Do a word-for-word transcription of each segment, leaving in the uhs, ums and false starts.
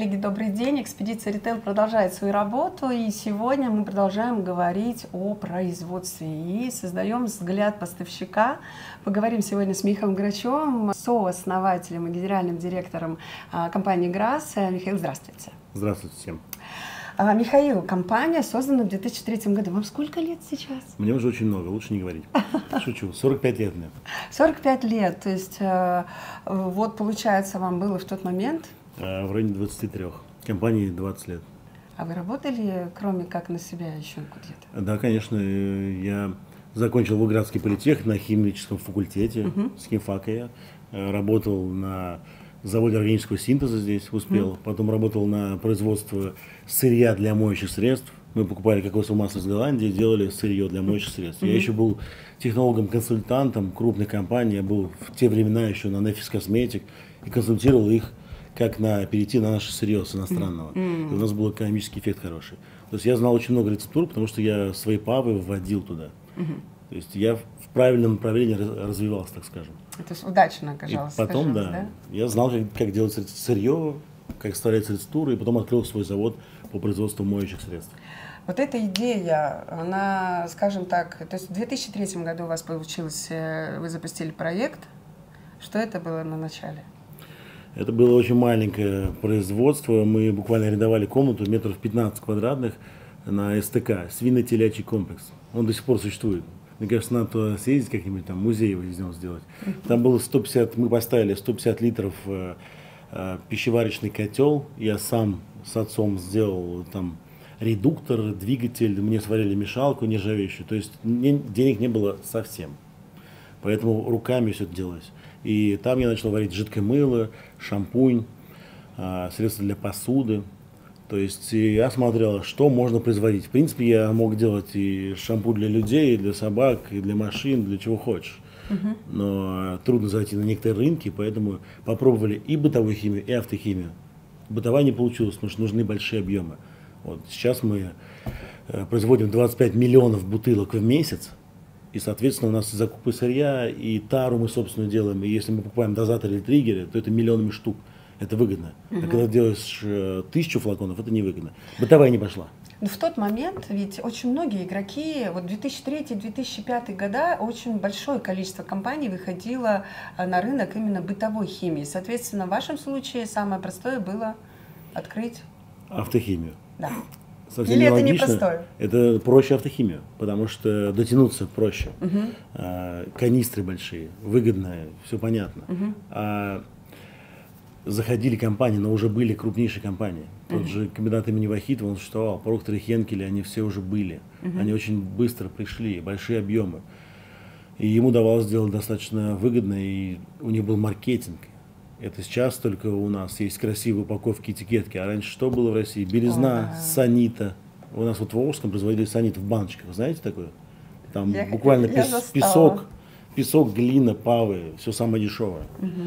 коллеги, добрый день. Экспедиция Retail продолжает свою работу, и сегодня мы продолжаем говорить о производстве и создаем взгляд поставщика. Поговорим сегодня с Михаилом Грачевым, сооснователем и генеральным директором компании ГРАС. Михаил, здравствуйте. Здравствуйте всем. Михаил, компания создана в две тысячи третьем году. Вам сколько лет сейчас? Мне уже очень много, лучше не говорить. Шучу, сорок пять лет мне. сорок пять лет, то есть вот получается вам было в тот момент? В районе двадцати трёх. Компании двадцать лет. А вы работали, кроме как на себя, еще где-то? Да, конечно. Я закончил Волгоградский политех на химическом факультете, uh-huh. с химфака я. Работал на заводе органического синтеза здесь, успел. Uh-huh. Потом работал на производство сырья для моющих средств. Мы покупали кокосовое масло из Голландии, делали сырье для моющих средств. Uh-huh. Я еще был технологом-консультантом крупной компании. Я был в те времена еще на Nefis Cosmetic и консультировал их, как на, перейти на наше сырье с иностранного. Mm-hmm. И у нас был экономический эффект хороший. То есть я знал очень много рецептур, потому что я свои павы вводил туда. Mm-hmm. То есть я в правильном направлении развивался, так скажем. Это удачно оказалось. И потом, да, да, я знал, как, как делать сырье, как составляется рецептура, и потом открыл свой завод по производству моющих средств. Вот эта идея, она, скажем так, то есть в две тысячи третьем году у вас получилось, вы запустили проект. Что это было на начале? Это было очень маленькое производство. Мы буквально арендовали комнату метров пятнадцать квадратных на СТК, свино-телячий комплекс. Он до сих пор существует. Мне кажется, надо туда съездить как-нибудь, там музей из него сделать. Там было сто пятьдесят, мы поставили сто пятьдесят литров э, э, пищеварочный котел. Я сам с отцом сделал там редуктор, двигатель, мне сварили мешалку нержавеющую. То есть мне денег не было совсем. Поэтому руками все это делалось. И там я начал варить жидкое мыло, шампунь, средства для посуды. То есть я смотрел, что можно производить. В принципе, я мог делать и шампунь для людей, и для собак, и для машин, для чего хочешь. Uh-huh. Но трудно зайти на некоторые рынки, поэтому попробовали и бытовую химию, и автохимию. Бытовая не получилась, потому что нужны большие объемы. Вот сейчас мы производим двадцать пять миллионов бутылок в месяц. И, соответственно, у нас и закупы сырья, и тару мы, собственно, делаем. И если мы покупаем дозаторы или триггеры, то это миллионами штук. Это выгодно. Uh-huh. А когда делаешь э, тысячу флаконов, это невыгодно. Бытовая не пошла. Но в тот момент ведь очень многие игроки, вот две тысячи третий — две тысячи пятый года, очень большое количество компаний выходило на рынок именно бытовой химии. Соответственно, в вашем случае самое простое было открыть... Автохимию. Да. Совсем Или это нелогично. Непростое? Это проще автохимию, потому что дотянуться проще. Угу. А, канистры большие, выгодные, все понятно. Угу. А заходили компании, но уже были крупнейшие компании. Тот угу. же комбинат имени Вахитова, он существовал, Проктор и Хенкель, они все уже были. Угу. Они очень быстро пришли, большие объемы. И ему давалось сделать достаточно выгодно, и у них был маркетинг. Это сейчас только у нас есть красивые упаковки, этикетки. А раньше что было в России? Белизна, О, да. санита. У нас вот в Волжском производили санит в баночках. Вы знаете такое? Там я, буквально я пес, песок, песок, глина, павы. Все самое дешевое.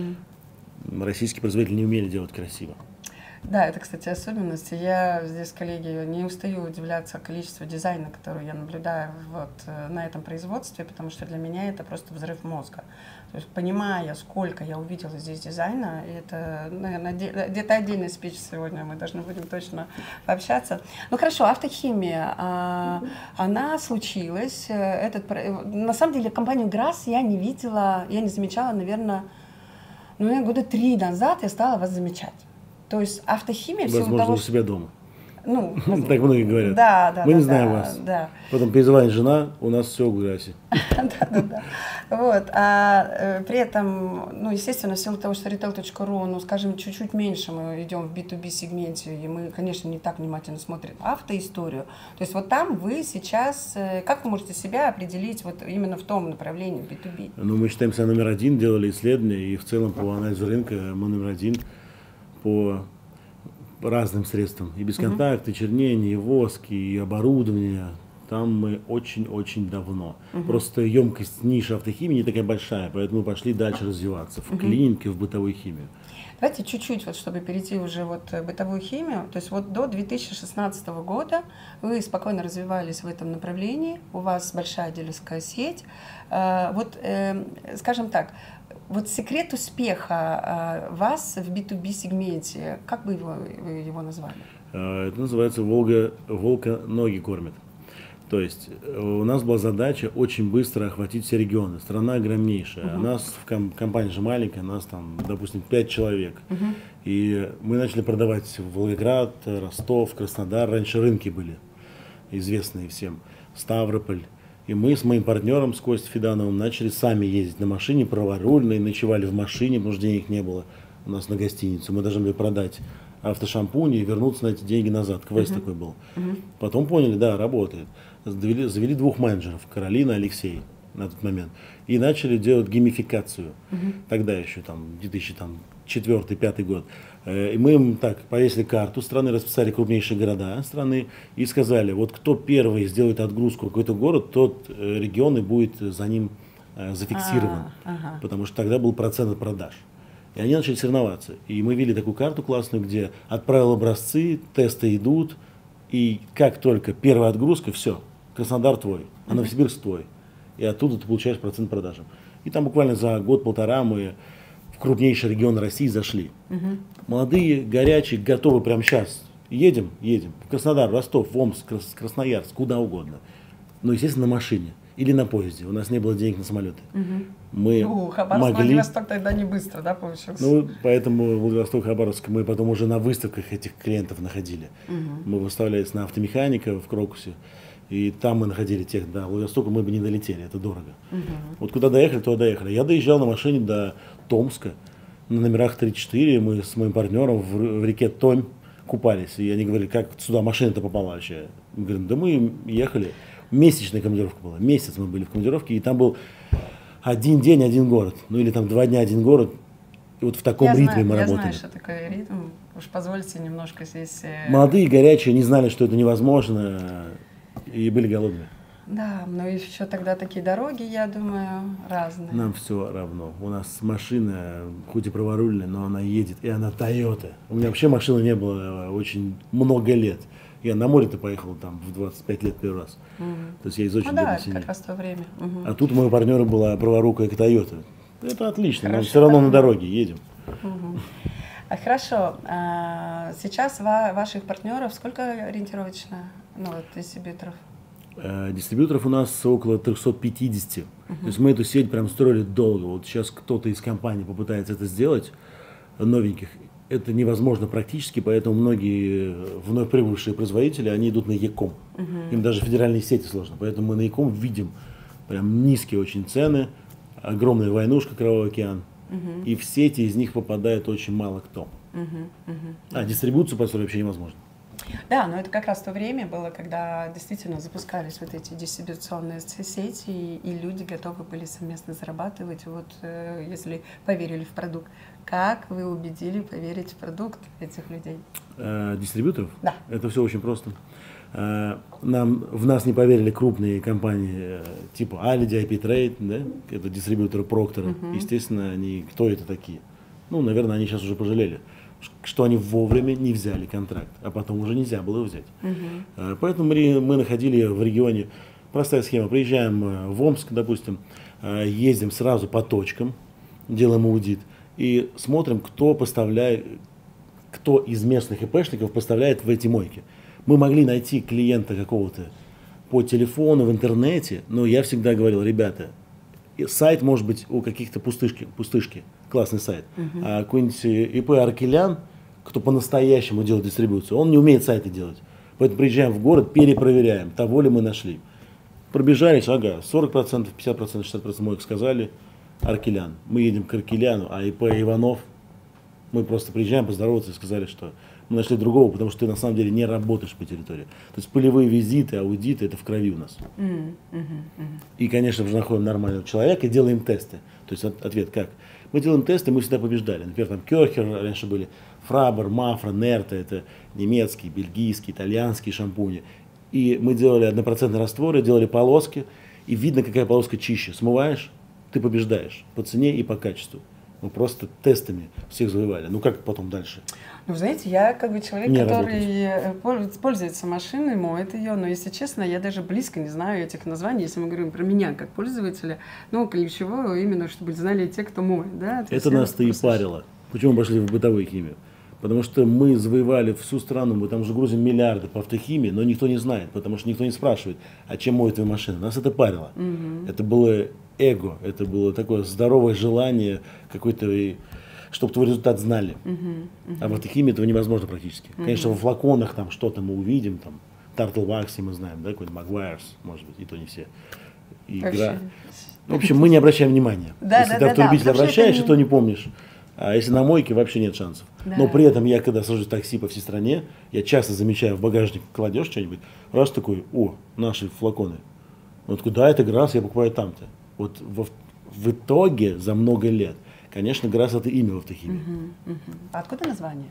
Угу. Российские производители не умели делать красиво. Да, это, кстати, особенность. Я здесь, коллеги, не устаю удивляться количеству дизайна, который я наблюдаю вот на этом производстве, потому что для меня это просто взрыв мозга. То есть, понимая, сколько я увидела здесь дизайна, это, наверное, где-то отдельный спич сегодня, мы должны будем точно пообщаться. Ну хорошо, автохимия, а, она случилась. Этот, на самом деле, компанию ГРАС я не видела, я не замечала, наверное, ну, года три назад я стала вас замечать. То есть автохимия... Возможно, того, у себя дома. Ну, так многие говорят. Да, да. Мы да, не знаем да, вас. Да. Потом перезвонит жена, у нас все в ГРАСе. Да, да, да. Вот. А э, при этом, ну, естественно, в силу того, что ритейл точка ру, ну, скажем, чуть-чуть меньше мы идем в би ту би сегменте, и мы, конечно, не так внимательно смотрим автоисторию. То есть вот там вы сейчас, э, как вы можете себя определить вот именно в том направлении би ту би? Ну, мы считаем себя номер один, делали исследования, и в целом по анализу рынка мы номер один по разным средствам. И бесконтакты, и чернение, и воск, и оборудование. Там мы очень-очень давно. Угу. Просто емкость ниши автохимии не такая большая, поэтому мы пошли дальше развиваться в угу. клинике, в бытовую химию. Давайте чуть-чуть, вот, чтобы перейти уже вот в бытовую химию. То есть вот до две тысячи шестнадцатого года вы спокойно развивались в этом направлении, у вас большая дилерская сеть. Вот, скажем так, вот секрет успеха вас в би ту би сегменте, как бы его, его назвали? Это называется «Волга, волка ноги кормит». То есть у нас была задача очень быстро охватить все регионы. Страна огромнейшая. Uh-huh. У нас в ком- компания же маленькая, у нас там, допустим, пять человек. Uh-huh. И мы начали продавать в Волгоград, Ростов, Краснодар. Раньше рынки были известные всем. Ставрополь. И мы с моим партнером, с Костей Федановым, начали сами ездить на машине, праворульные, ночевали в машине, потому что денег не было у нас на гостиницу. Мы должны были продать автошампунь и вернуться на эти деньги назад. Квест uh-huh. такой был. Uh-huh. Потом поняли, да, работает. Завели, завели двух менеджеров, Каролина и Алексей на тот момент. И начали делать геймификацию. Uh-huh. Тогда еще, там, две тысячи четвёртый — две тысячи пятый год. И мы им так повесили карту страны, расписали крупнейшие города страны и сказали, вот кто первый сделает отгрузку в какой-то город, тот регион и будет за ним зафиксирован. Uh-huh. Потому что тогда был процент от продаж. И они начали соревноваться. И мы ввели такую карту классную, где отправил образцы, тесты идут, и как только первая отгрузка, все, Краснодар твой, а Новосибирск твой. И оттуда ты получаешь процент продажи. И там буквально за год-полтора мы в крупнейший регион России зашли. Uh-huh. Молодые, горячие, готовы прямо сейчас. Едем, едем. В Краснодар, Ростов, в Омск, Красноярск, куда угодно. Но, естественно, на машине. Или на поезде. У нас не было денег на самолеты. Угу. Мы ну, Хабаровск, могли... Владивосток тогда не быстро, да, получился? Ну, поэтому Владивосток, Хабаровск мы потом уже на выставках этих клиентов находили. Угу. Мы выставлялись на автомеханика в Крокусе, и там мы находили тех, да, Владивостоку мы бы не долетели, это дорого. Угу. Вот куда доехали, туда доехали. Я доезжал на машине до Томска, на номерах три-четыре, мы с моим партнером в, в реке Томь купались, и они говорили, как сюда машина-то попала вообще? Мы говорим, да мы ехали. Месячная командировка была. Месяц мы были в командировке, и там был один день, один город. Ну или там два дня, один город. И вот в таком я ритме знаю, мы я работали. Я знаю, что такое ритм. Уж позвольте немножко здесь... Молодые, горячие, не знали, что это невозможно, и были голодные. Да, но еще тогда такие дороги, я думаю, разные. Нам все равно. У нас машина, хоть и праворульная, но она едет, и она Toyota. У меня вообще машины не было очень много лет. Я на море-то поехал там в двадцать пять лет первый раз. Угу. То есть я из очень ну, бедной да, семьи. как раз в то время. Угу. А тут у моего партнера была праворукая Toyota. Это отлично, но все равно на дороге едем. Угу. А, хорошо. А, сейчас ва- ваших партнеров сколько ориентировочно, ну, вот, дистрибьюторов? А, дистрибьюторов у нас около триста пятьдесят. Угу. То есть мы эту сеть прям строили долго. Вот сейчас кто-то из компаний попытается это сделать, новеньких. Это невозможно практически, поэтому многие вновь прибывшие производители, они идут на Е-ком. Uh-huh. Им даже федеральные сети сложно. Поэтому мы на Е-ком видим прям низкие очень цены, огромная войнушка, Кровавый океан. Uh-huh. И в сети из них попадает очень мало кто. Uh-huh. Uh-huh. А дистрибуцию построить вообще невозможно. Да, но это как раз то время было, когда действительно запускались вот эти дистрибуционные сети, и, и люди готовы были совместно зарабатывать. Вот э, если поверили в продукт. Как вы убедили поверить в продукт этих людей? Э, дистрибьюторов? Да. Это все очень просто. Э, нам, в нас не поверили крупные компании э, типа Aldi, ай пи Trade, да? Это дистрибьюторы Procter. Uh-huh. Естественно, они, кто это такие? Ну, наверное, они сейчас уже пожалели, что они вовремя не взяли контракт, а потом уже нельзя было его взять. Uh-huh. Поэтому мы, мы находили в регионе, простая схема, приезжаем в Омск, допустим, ездим сразу по точкам, делаем аудит и смотрим, кто поставляет, кто из местных ИПшников поставляет в эти мойки. Мы могли найти клиента какого-то по телефону, в интернете, но я всегда говорил, ребята, сайт может быть у каких-то пустышки, пустышки, классный сайт, uh-huh. а какой-нибудь ИП Аркелян, кто по-настоящему делает дистрибуцию, он не умеет сайты делать. Поэтому приезжаем в город, перепроверяем, того ли мы нашли. Пробежались, ага, сорок процентов, пятьдесят процентов, шестьдесят процентов моих сказали, Аркелян. Мы едем к Аркеляну, а ИП Иванов, мы просто приезжаем поздороваться и сказали, что мы нашли другого, потому что ты на самом деле не работаешь по территории. То есть полевые визиты, аудиты, это в крови у нас. Mm-hmm. Mm-hmm. И, конечно же, находим нормального человека и делаем тесты. То есть от, ответ как? Мы делаем тесты, мы всегда побеждали. Например, там Кёрхер, раньше были Фрабер, Мафра, Нерта, это немецкие, бельгийские, итальянские шампуни. И мы делали однопроцентные растворы, делали полоски, и видно, какая полоска чище. Смываешь, ты побеждаешь по цене и по качеству. Мы просто тестами всех завоевали. Ну как потом дальше? Ну, знаете, я как бы человек, Не который работать. пользуется машиной, моет ее, но, если честно, я даже близко не знаю этих названий, если мы говорим про меня как пользователя, ну, ключевого именно, чтобы знали те, кто моет, да? Это нас-то и парило. Почему мы пошли в бытовую химию? Потому что мы завоевали всю страну, мы там уже грузим миллиарды по автохимии, но никто не знает, потому что никто не спрашивает, а чем моет твоя машина. Нас это парило. Угу. Это было эго, это было такое здоровое желание какой-то, чтобы твой результат знали. Угу. Угу. А в автохимии этого невозможно практически. Угу. Конечно, во флаконах там что-то мы увидим, там Turtle Wax мы знаем, да, какой-то Maguire's, может быть, и то не все. Игра. В общем, мы не обращаем внимания. Да, если да, ты да, автолюбитель да, обращаешь, не... и то не помнишь. А если на мойке, вообще нет шансов. Да. Но при этом я, когда сажусь в такси по всей стране, я часто замечаю, в багажник кладешь что-нибудь, раз такой, о, наши флаконы. Он такой, да, это Грасс, я покупаю там-то. Вот в, в итоге за много лет, конечно, Грасс это имя в автохимии. Угу, угу. А откуда название?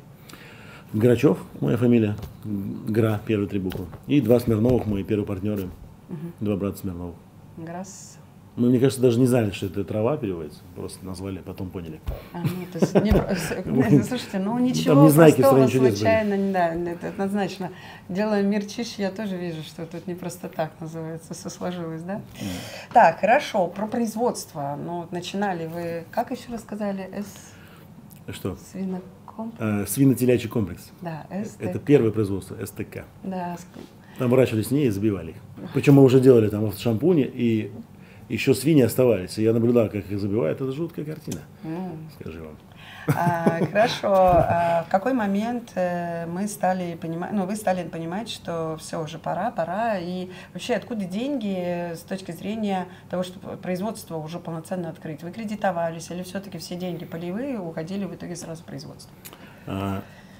Грачев, моя фамилия, Гра, первые три буквы. И два Смирновых, мои первые партнеры, угу. два брата Смирновых. Грасс. Мы, мне кажется, даже не знали, что это трава переводится, просто назвали, потом поняли. А, ну, то есть, не, слушайте, ну ничего там не знаю, простого случайно, да, это однозначно. Делаем мир чище, я тоже вижу, что тут не просто так называется, все сложилось, да? Mm. Так, хорошо, про производство. Ну, начинали вы, как еще рассказали? С... Что? Свинокомплекс? А, свино-телячий комплекс. Да, СТК. Это первое производство, СТК. Да. Там выращивали свиней и забивали их. Причем мы уже делали там автошампуни, и еще свиньи оставались. И я наблюдал, как их забивают. Это жуткая картина, mm. скажи вам. А, хорошо. А в какой момент мы стали понимать, ну, вы стали понимать, что все, уже пора, пора, и вообще откуда деньги с точки зрения того, что производство уже полноценно открыть? Вы кредитовались или все-таки все деньги полевые уходили в итоге сразу в производство? А,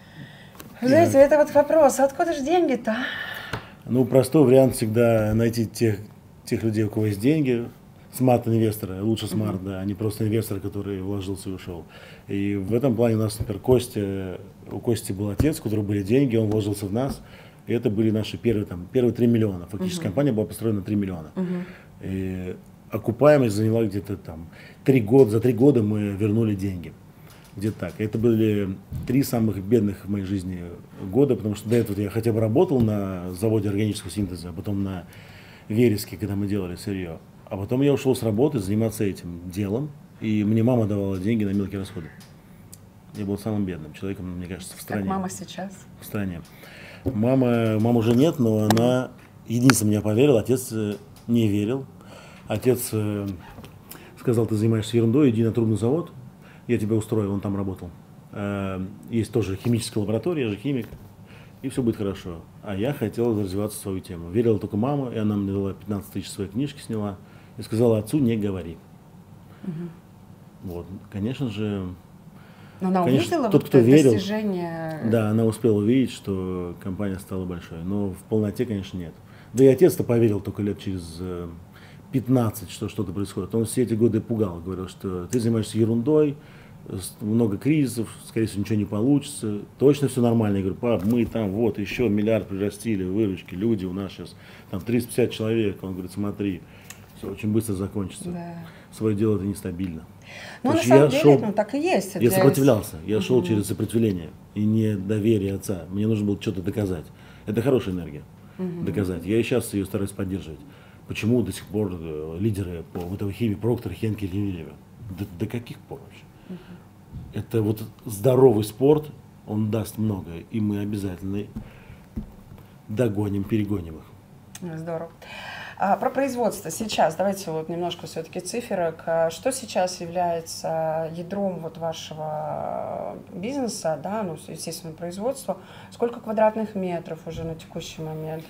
Вы знаете, я... это вот вопрос, откуда же деньги-то? Ну, простой вариант всегда найти тех, тех людей, у кого есть деньги. Смарт-инвесторы, лучше смарт, mm-hmm. да, а не просто инвестор, который вложился и ушел. И в этом плане у нас, например, Костя, у Кости был отец, у которого были деньги, он вложился в нас, и это были наши первые, там, первые три миллиона. Фактически mm-hmm. компания была построена на три миллиона. Mm-hmm. И окупаемость заняла где-то там три года, за три года мы вернули деньги. Где-то так. Это были три самых бедных в моей жизни года, потому что до этого я хотя бы работал на заводе органического синтеза, а потом на вереске, когда мы делали сырье. А потом я ушел с работы заниматься этим делом, и мне мама давала деньги на мелкие расходы. Я был самым бедным человеком, мне кажется, в стране. Как мама сейчас? В стране. Мама, мамы уже нет, но она единственная меня поверила, отец не верил. Отец сказал, ты занимаешься ерундой, иди на трубный завод, я тебя устрою, он там работал. Есть тоже химическая лаборатория, я же химик, и все будет хорошо. А я хотел развиваться в свою тему. Верила только мама, и она мне дала пятнадцать тысяч своей книжки, сняла, и сказала отцу, не говори. Угу. Вот, конечно же, но она конечно, увидела тот, вот кто верил, достижение. Да, она успела увидеть, что компания стала большой, но в полноте, конечно, нет. Да и отец-то поверил только лет через пятнадцать, что что-то происходит. Он все эти годы пугал, говорил, что ты занимаешься ерундой, много кризисов, скорее всего, ничего не получится, точно все нормально. Я говорю, пап, мы там вот еще миллиард прирастили, выручки, люди у нас сейчас, там триста пятьдесят человек. Он говорит, смотри, все очень быстро закончится. Да. Свое дело это нестабильно. Ну, на самом деле, шел, ну, так и есть. Я сопротивлялся, я шел угу. через сопротивление и недоверие отца. Мне нужно было что-то доказать. Это хорошая энергия, угу. доказать. Я и сейчас ее стараюсь поддерживать. Почему до сих пор лидеры по бытовой химии, Проктор, Хенкель, Unilever? До, до каких пор вообще? Uh-huh. Это вот здоровый спорт, он даст многое, и мы обязательно догоним, перегоним их. Здорово. А про производство сейчас, давайте вот немножко все-таки циферок. Что сейчас является ядром вот вашего бизнеса, да, ну, естественно, производство? Сколько квадратных метров уже на текущий момент?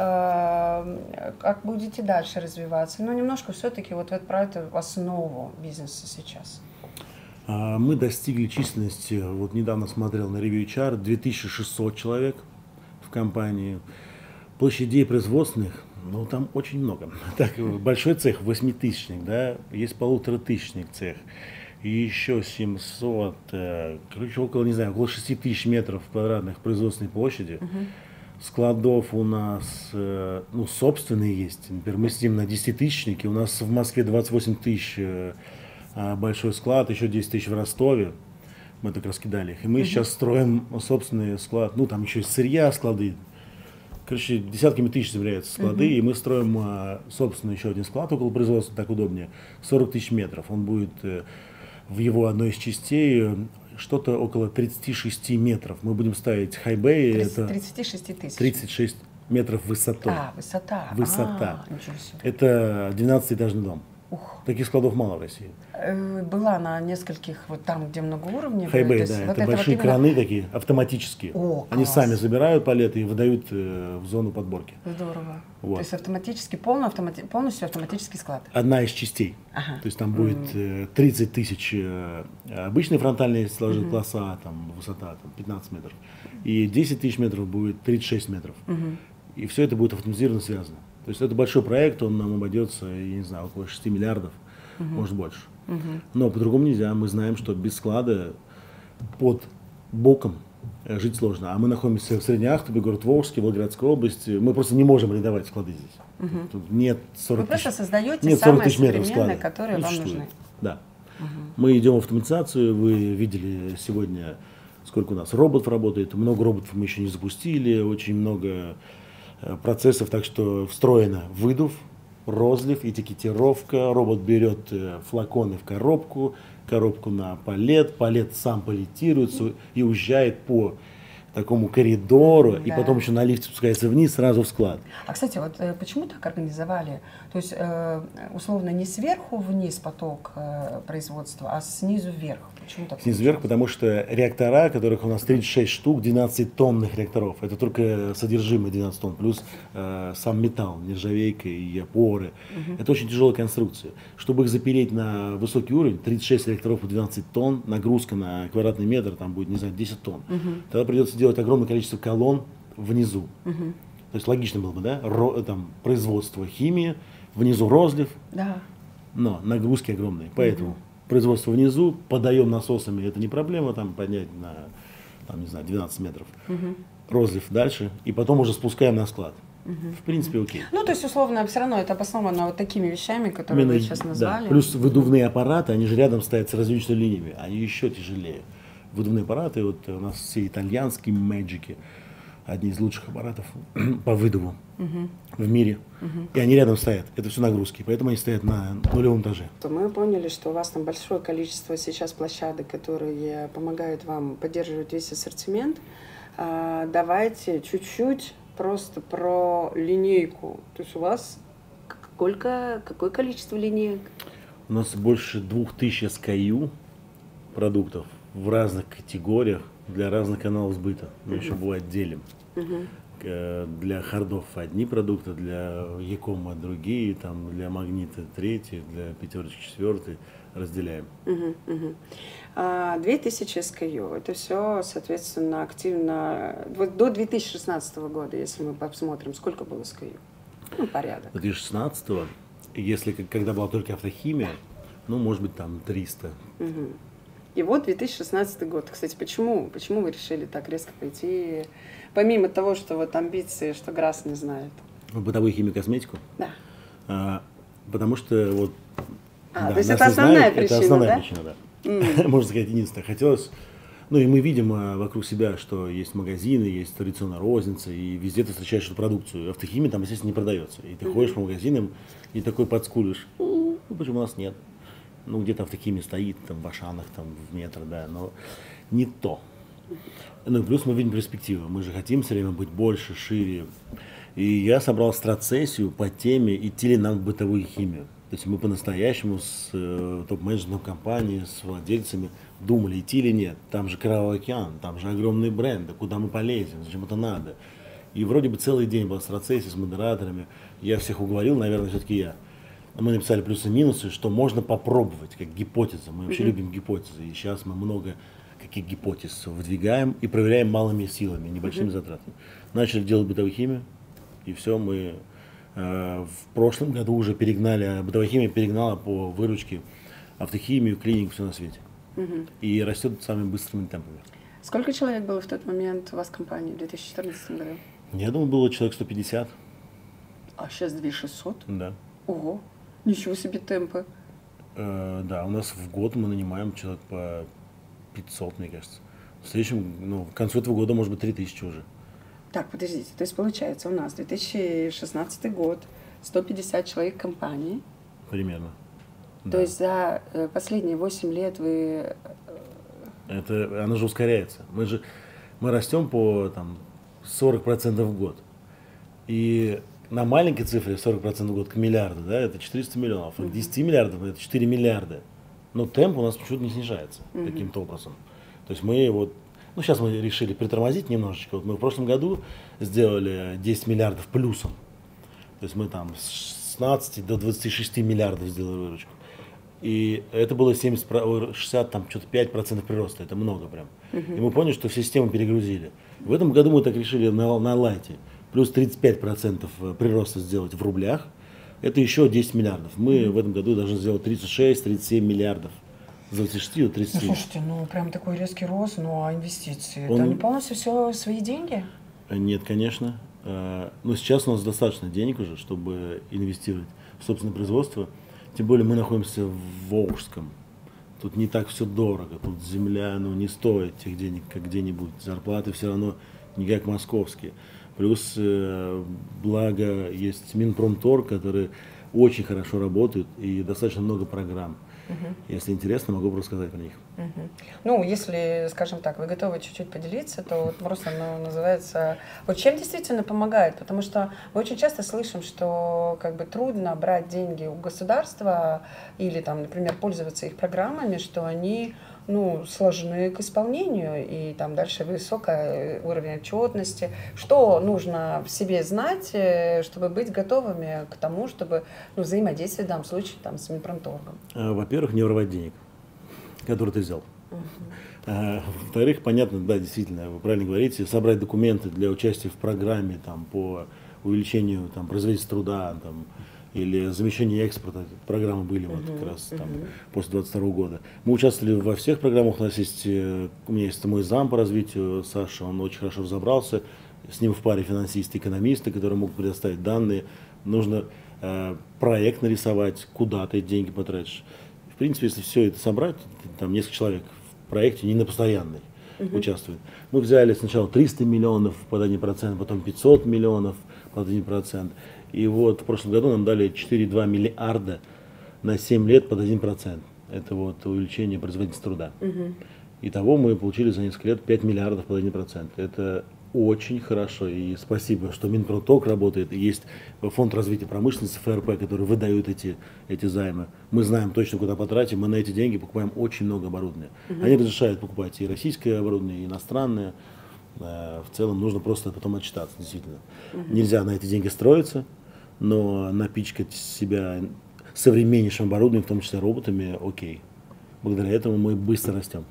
Как будете дальше развиваться? Ну, немножко все-таки вот про эту основу бизнеса сейчас. Мы достигли численности, вот недавно смотрел на Review эйч ар, две тысячи шестьсот человек в компании. Площадей производственных, ну там очень много. Так, большой цех, восьмитысячник, да, есть полуторатысячник цех, и еще семьсот, короче, около, не знаю, около шести тысяч метров квадратных производственной площади. Uh-huh. Складов у нас, э, ну, собственные есть. Например, мы сидим на десятитысячнике, у нас в Москве двадцать восемь тысяч э, а, большой склад, еще десять тысяч в Ростове. Мы так раскидали их. И мы uh-huh. сейчас строим собственный склад. Ну, там еще есть сырья, склады. Короче, десятками тысяч являются склады. Uh-huh. И мы строим а, собственный еще один склад около производства, так удобнее. сорок тысяч метров. Он будет э, в его одной из частей э, что-то около тридцати шести метров. Мы будем ставить хайбей. тридцать, тридцать шесть тысяч. тридцать шесть метров высотой. А, высота. Высота. А, ничего себе. Это двенадцатиэтажный дом. Ух. Таких складов мало в России. Была на нескольких, вот там, где много уровней. Хайбей, да, вот это, это большие вот именно... краны такие, автоматические. О, они сами забирают палеты и выдают э, в зону подборки. Здорово. Вот. То есть автоматически, полный, автомати... полностью автоматический склад. Одна из частей. Ага. То есть там будет э, тридцать тысяч э, обычные фронтальные сложи, угу. класса, там, высота там, пятнадцать метров. И десять тысяч метров будет тридцать шесть метров. Угу. И все это будет автоматизированно связано. То есть это большой проект, он нам обойдется, я не знаю, около шести миллиардов, угу. может больше. Угу. Но по-другому нельзя. Мы знаем, что без склада под боком жить сложно. А мы находимся в Средней Ахтубе, город Волжский, Волгоградской области. Мы просто не можем арендовать склады здесь. Угу. Тут нет сорок тысяч. Вы просто создаете нет самые современные, которые не вам нужны. Да. Угу. Мы идем в автоматизацию. Вы видели сегодня, сколько у нас роботов работает. Много роботов мы еще не запустили. Очень много процессов, так что встроено выдув, розлив, этикетировка, робот берет флаконы в коробку, коробку на палет, палет сам палетирует и уезжает по такому коридору, да. И потом еще на лифте спускается вниз, сразу в склад. А, кстати, вот почему так организовали? То есть, условно, не сверху вниз поток производства, а снизу вверх. Почему так? Снизу вверх, потому что реактора, которых у нас тридцать шесть штук, двенадцатитонных реакторов, это только содержимое двенадцать тонн, плюс э, сам металл, нержавейка и опоры. Угу. Это очень тяжелая конструкция. Чтобы их запереть на высокий уровень, тридцать шесть реакторов по двенадцать тонн, нагрузка на квадратный метр, там будет, не знаю, десять тонн. Угу. Тогда придется делать огромное количество колонн внизу. Угу. То есть логично было бы, да, Ро, там, производство химии, внизу розлив, да. Но нагрузки огромные, поэтому... Угу. Производство внизу, подаем насосами, это не проблема, там поднять на, там, не знаю, двенадцать метров. Угу. Розлив дальше, и потом уже спускаем на склад. Угу. В принципе, окей. Ну, то есть, условно, все равно это обосновано вот такими вещами, которые Именно, вы сейчас назвали. Да. Плюс выдувные аппараты, они же рядом стоят с различными линиями, они еще тяжелее. Выдувные аппараты, вот у нас все итальянские Magic, одни из лучших аппаратов по выдуву угу. в мире. Угу. И они рядом стоят. Это все нагрузки, поэтому они стоят на нулевом этаже. Мы поняли, что у вас там большое количество сейчас площадок, которые помогают вам поддерживать весь ассортимент. А, давайте чуть-чуть просто про линейку. То есть у вас сколько, какое количество линеек? У нас больше двух тысяч эс кей ю продуктов в разных категориях для разных каналов сбыта. Мы uh-huh. еще бывает делим. Uh-huh. Для хардов одни продукты, для Якома другие, там, для Магнита третьи, для пятерочки четвертый разделяем. Uh-huh. Uh-huh. А, две тысячи эс кей ю, это все, соответственно, активно. Вот до две тысячи шестнадцатого года, если мы посмотрим, сколько было эс кей ю? Ну, порядок. две тысячи шестнадцатого, если когда была только автохимия, ну, может быть, там триста. Uh-huh. И вот две тысячи шестнадцатый год. Кстати, почему? Почему вы решили так резко пойти? Помимо того, что вот амбиции, что ГРАС не знает. Бытовую химию, косметику? Да. А, потому что вот... А, да, то есть это основная знают, причина, это основная да? причина, да. Mm. Можно сказать, единственное. Хотелось... Ну и мы видим а, вокруг себя, что есть магазины, есть традиционная розница, и везде ты встречаешь эту продукцию. Автохимия там, естественно, не продается. И ты mm-hmm. ходишь по магазинам и такой подскулишь. Ну, почему у нас нет? Ну, где-то автохимия стоит, там, в Ашанах, там, в метро, да, но не то. Ну, и плюс мы видим перспективу. Мы же хотим все время быть больше, шире. И я собрал страцессию по теме, идти ли нам в бытовую химию. То есть мы по-настоящему с э, топ-менеджментом компании, с владельцами думали, идти или нет. Там же Кровавый океан, там же огромные бренды, куда мы полезем, зачем это надо. И вроде бы целый день был страцессия с модераторами. Я всех уговорил, наверное, все-таки я. Мы написали плюсы и минусы, что можно попробовать, как гипотеза. Мы вообще mm-hmm. любим гипотезы. И сейчас мы много каких гипотез выдвигаем и проверяем малыми силами, небольшими mm-hmm. затратами. Начали делать бытовую химию, и все, мы э, в прошлом году уже перегнали, бытовая химия перегнала по выручке автохимию, клинику, все на свете. Mm-hmm. И растет самыми быстрыми темпами. Сколько человек было в тот момент у вас в компании в две тысячи четырнадцатом году? Я думаю, было человек сто пятьдесят. А сейчас две тысячи шестьсот? Да. Ого, ничего себе темпы. Э, да, у нас в год мы нанимаем человек по пятьсот, мне кажется. В следующем, ну, к концу этого года, может быть, три тысячи уже. Так, подождите, то есть получается у нас две тысячи шестнадцатый год, сто пятьдесят человек в компании. Примерно. То Да. есть за э, последние восемь лет вы... Это, оно же ускоряется. Мы же мы растем по там, сорок процентов в год. И на маленькой цифре сорок процентов в год к миллиарду, да, это четыреста миллионов. А к десяти миллиардам это четыре миллиарда. Но темп у нас почему-то не снижается Мгм. каким-то образом. То есть мы вот, ну сейчас мы решили притормозить немножечко. Вот мы в прошлом году сделали десять миллиардов плюсом. То есть мы там с шестнадцати до двадцати шести миллиардов сделали выручку. И это было семьдесят, про- шестьдесят, там что-то пять процентов прироста, это много прям. И мы поняли, что все системы перегрузили. В этом году мы так решили на, на лайте. Плюс тридцать пять процентов прироста сделать в рублях. Это еще десять миллиардов. Мы в этом году должны сделать тридцать шесть тридцать семь миллиардов. С двадцати шести до тридцати. Ну, слушайте, ну прям такой резкий рост, ну а инвестиции? Он- Это не полностью все свои деньги? Нет, конечно. Э, Но сейчас у нас достаточно денег уже, чтобы инвестировать в собственное производство. Тем более мы находимся в Волжском. Тут не так все дорого. Тут земля ну, не стоит тех денег, как где-нибудь. Зарплаты все равно не как московские. Плюс, э, благо, есть Минпромторг, который очень хорошо работает и достаточно много программ. Если интересно, могу рассказать про них. Мгм. Ну, если, скажем так, вы готовы чуть-чуть поделиться, то вот просто оно называется... Вот чем действительно помогает? Потому что мы очень часто слышим, что как бы трудно брать деньги у государства или, там, например, пользоваться их программами, что они ну, сложны к исполнению, и там дальше высокий уровень отчетности. Что нужно в себе знать, э, чтобы быть готовыми к тому, чтобы ну, взаимодействовать в данном случае там, с Минпромторгом? А, Во-первых, не воровать денег, которые ты взял. А, Во-вторых, понятно, да, действительно, вы правильно говорите, собрать документы для участия в программе там, по увеличению там, производительства труда там, или замещению экспорта. Программы были вот как раз там, после двадцать второго года. Мы участвовали во всех программах. У нас есть, э, у меня есть мой зам по развитию, Саша, он очень хорошо разобрался. С ним в паре финансисты, экономисты, которые могут предоставить данные. Нужно э, проект нарисовать, куда ты эти деньги потратишь. В принципе, если все это собрать, там несколько человек в проекте, не на постоянный, участвует. Мы взяли сначала триста миллионов под один процент, потом пятьсот миллионов под один процент. И вот в прошлом году нам дали четыре целых два миллиарда на семь лет под один процент. Это вот увеличение производительности труда. Итого мы получили за несколько лет пять миллиардов под один процент. Это очень хорошо. И спасибо, что Минпромторг работает. И есть фонд развития промышленности, эф эр пэ, который выдают эти, эти займы. Мы знаем точно, куда потратим. Мы на эти деньги покупаем очень много оборудования. Они разрешают покупать и российское оборудование, и иностранное. Э, В целом нужно просто потом отчитаться, действительно. Нельзя на эти деньги строиться, но напичкать себя современнейшим оборудованием, в том числе роботами, окей. Благодаря этому мы быстро растем.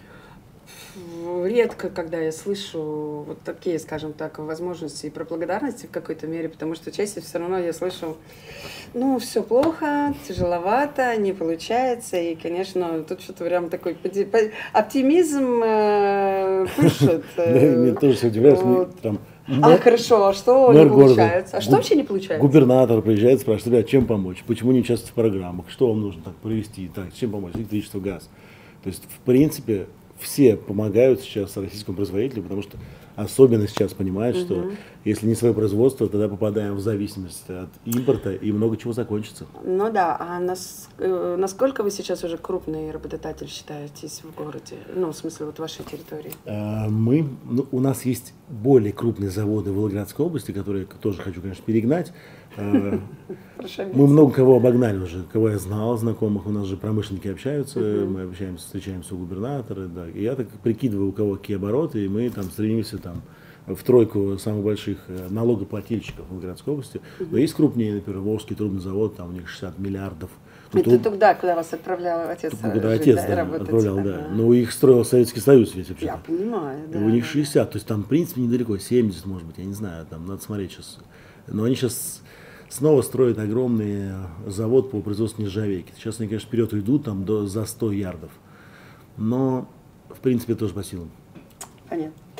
Редко, когда я слышу вот такие, скажем так, возможности и про благодарности в какой-то мере, потому что чаще все равно я слышу, ну, все плохо, тяжеловато, не получается, и, конечно, тут что-то прям такой поди- по- оптимизм э, пышет. э, Мне тоже все удивляется. ну, вот. там А, мэр- хорошо, а что мэр не города, получается? А что губ- вообще не получается? Губернатор приезжает, спрашивает, ребят, чем помочь? Почему не участвовать в программах? Что вам нужно так провести? Так, чем помочь? Электричество, газ. То есть, в принципе, все помогают сейчас российскому производителю, потому что особенно сейчас понимают, что если не свое производство, тогда попадаем в зависимость от импорта, и много чего закончится. Ну да, а нас, э, насколько вы сейчас уже крупный работодатель считаетесь в городе? Ну, в смысле, вот вашей территории? А, Мы, ну, у нас есть более крупные заводы в Волгоградской области, которые я тоже хочу, конечно, перегнать. А, Прошу Мы много кого обогнали уже, кого я знал, знакомых, у нас же промышленники общаются, мы общаемся, встречаемся у губернатора, да. И я так прикидываю, у кого какие обороты, и мы там стремимся там в тройку самых больших э, налогоплательщиков в Волгоградской области. Но есть крупнее, например, Волжский трубный завод, там у них шестьдесят миллиардов. Тут Это он- туда, куда вас отправлял отец? тут, э, когда жить, отец да, да, работать? отправлял, да. Ага. Но их строил Советский Союз весь вообще. Я понимаю, да. У них да. шестьдесят, то есть там, в принципе, недалеко, семьдесят, может быть, я не знаю, там надо смотреть сейчас. Но они сейчас снова строят огромный завод по производству нержавейки. Сейчас они, конечно, вперед идут там до, за сто ярдов. Но, в принципе, тоже по силам. Понятно.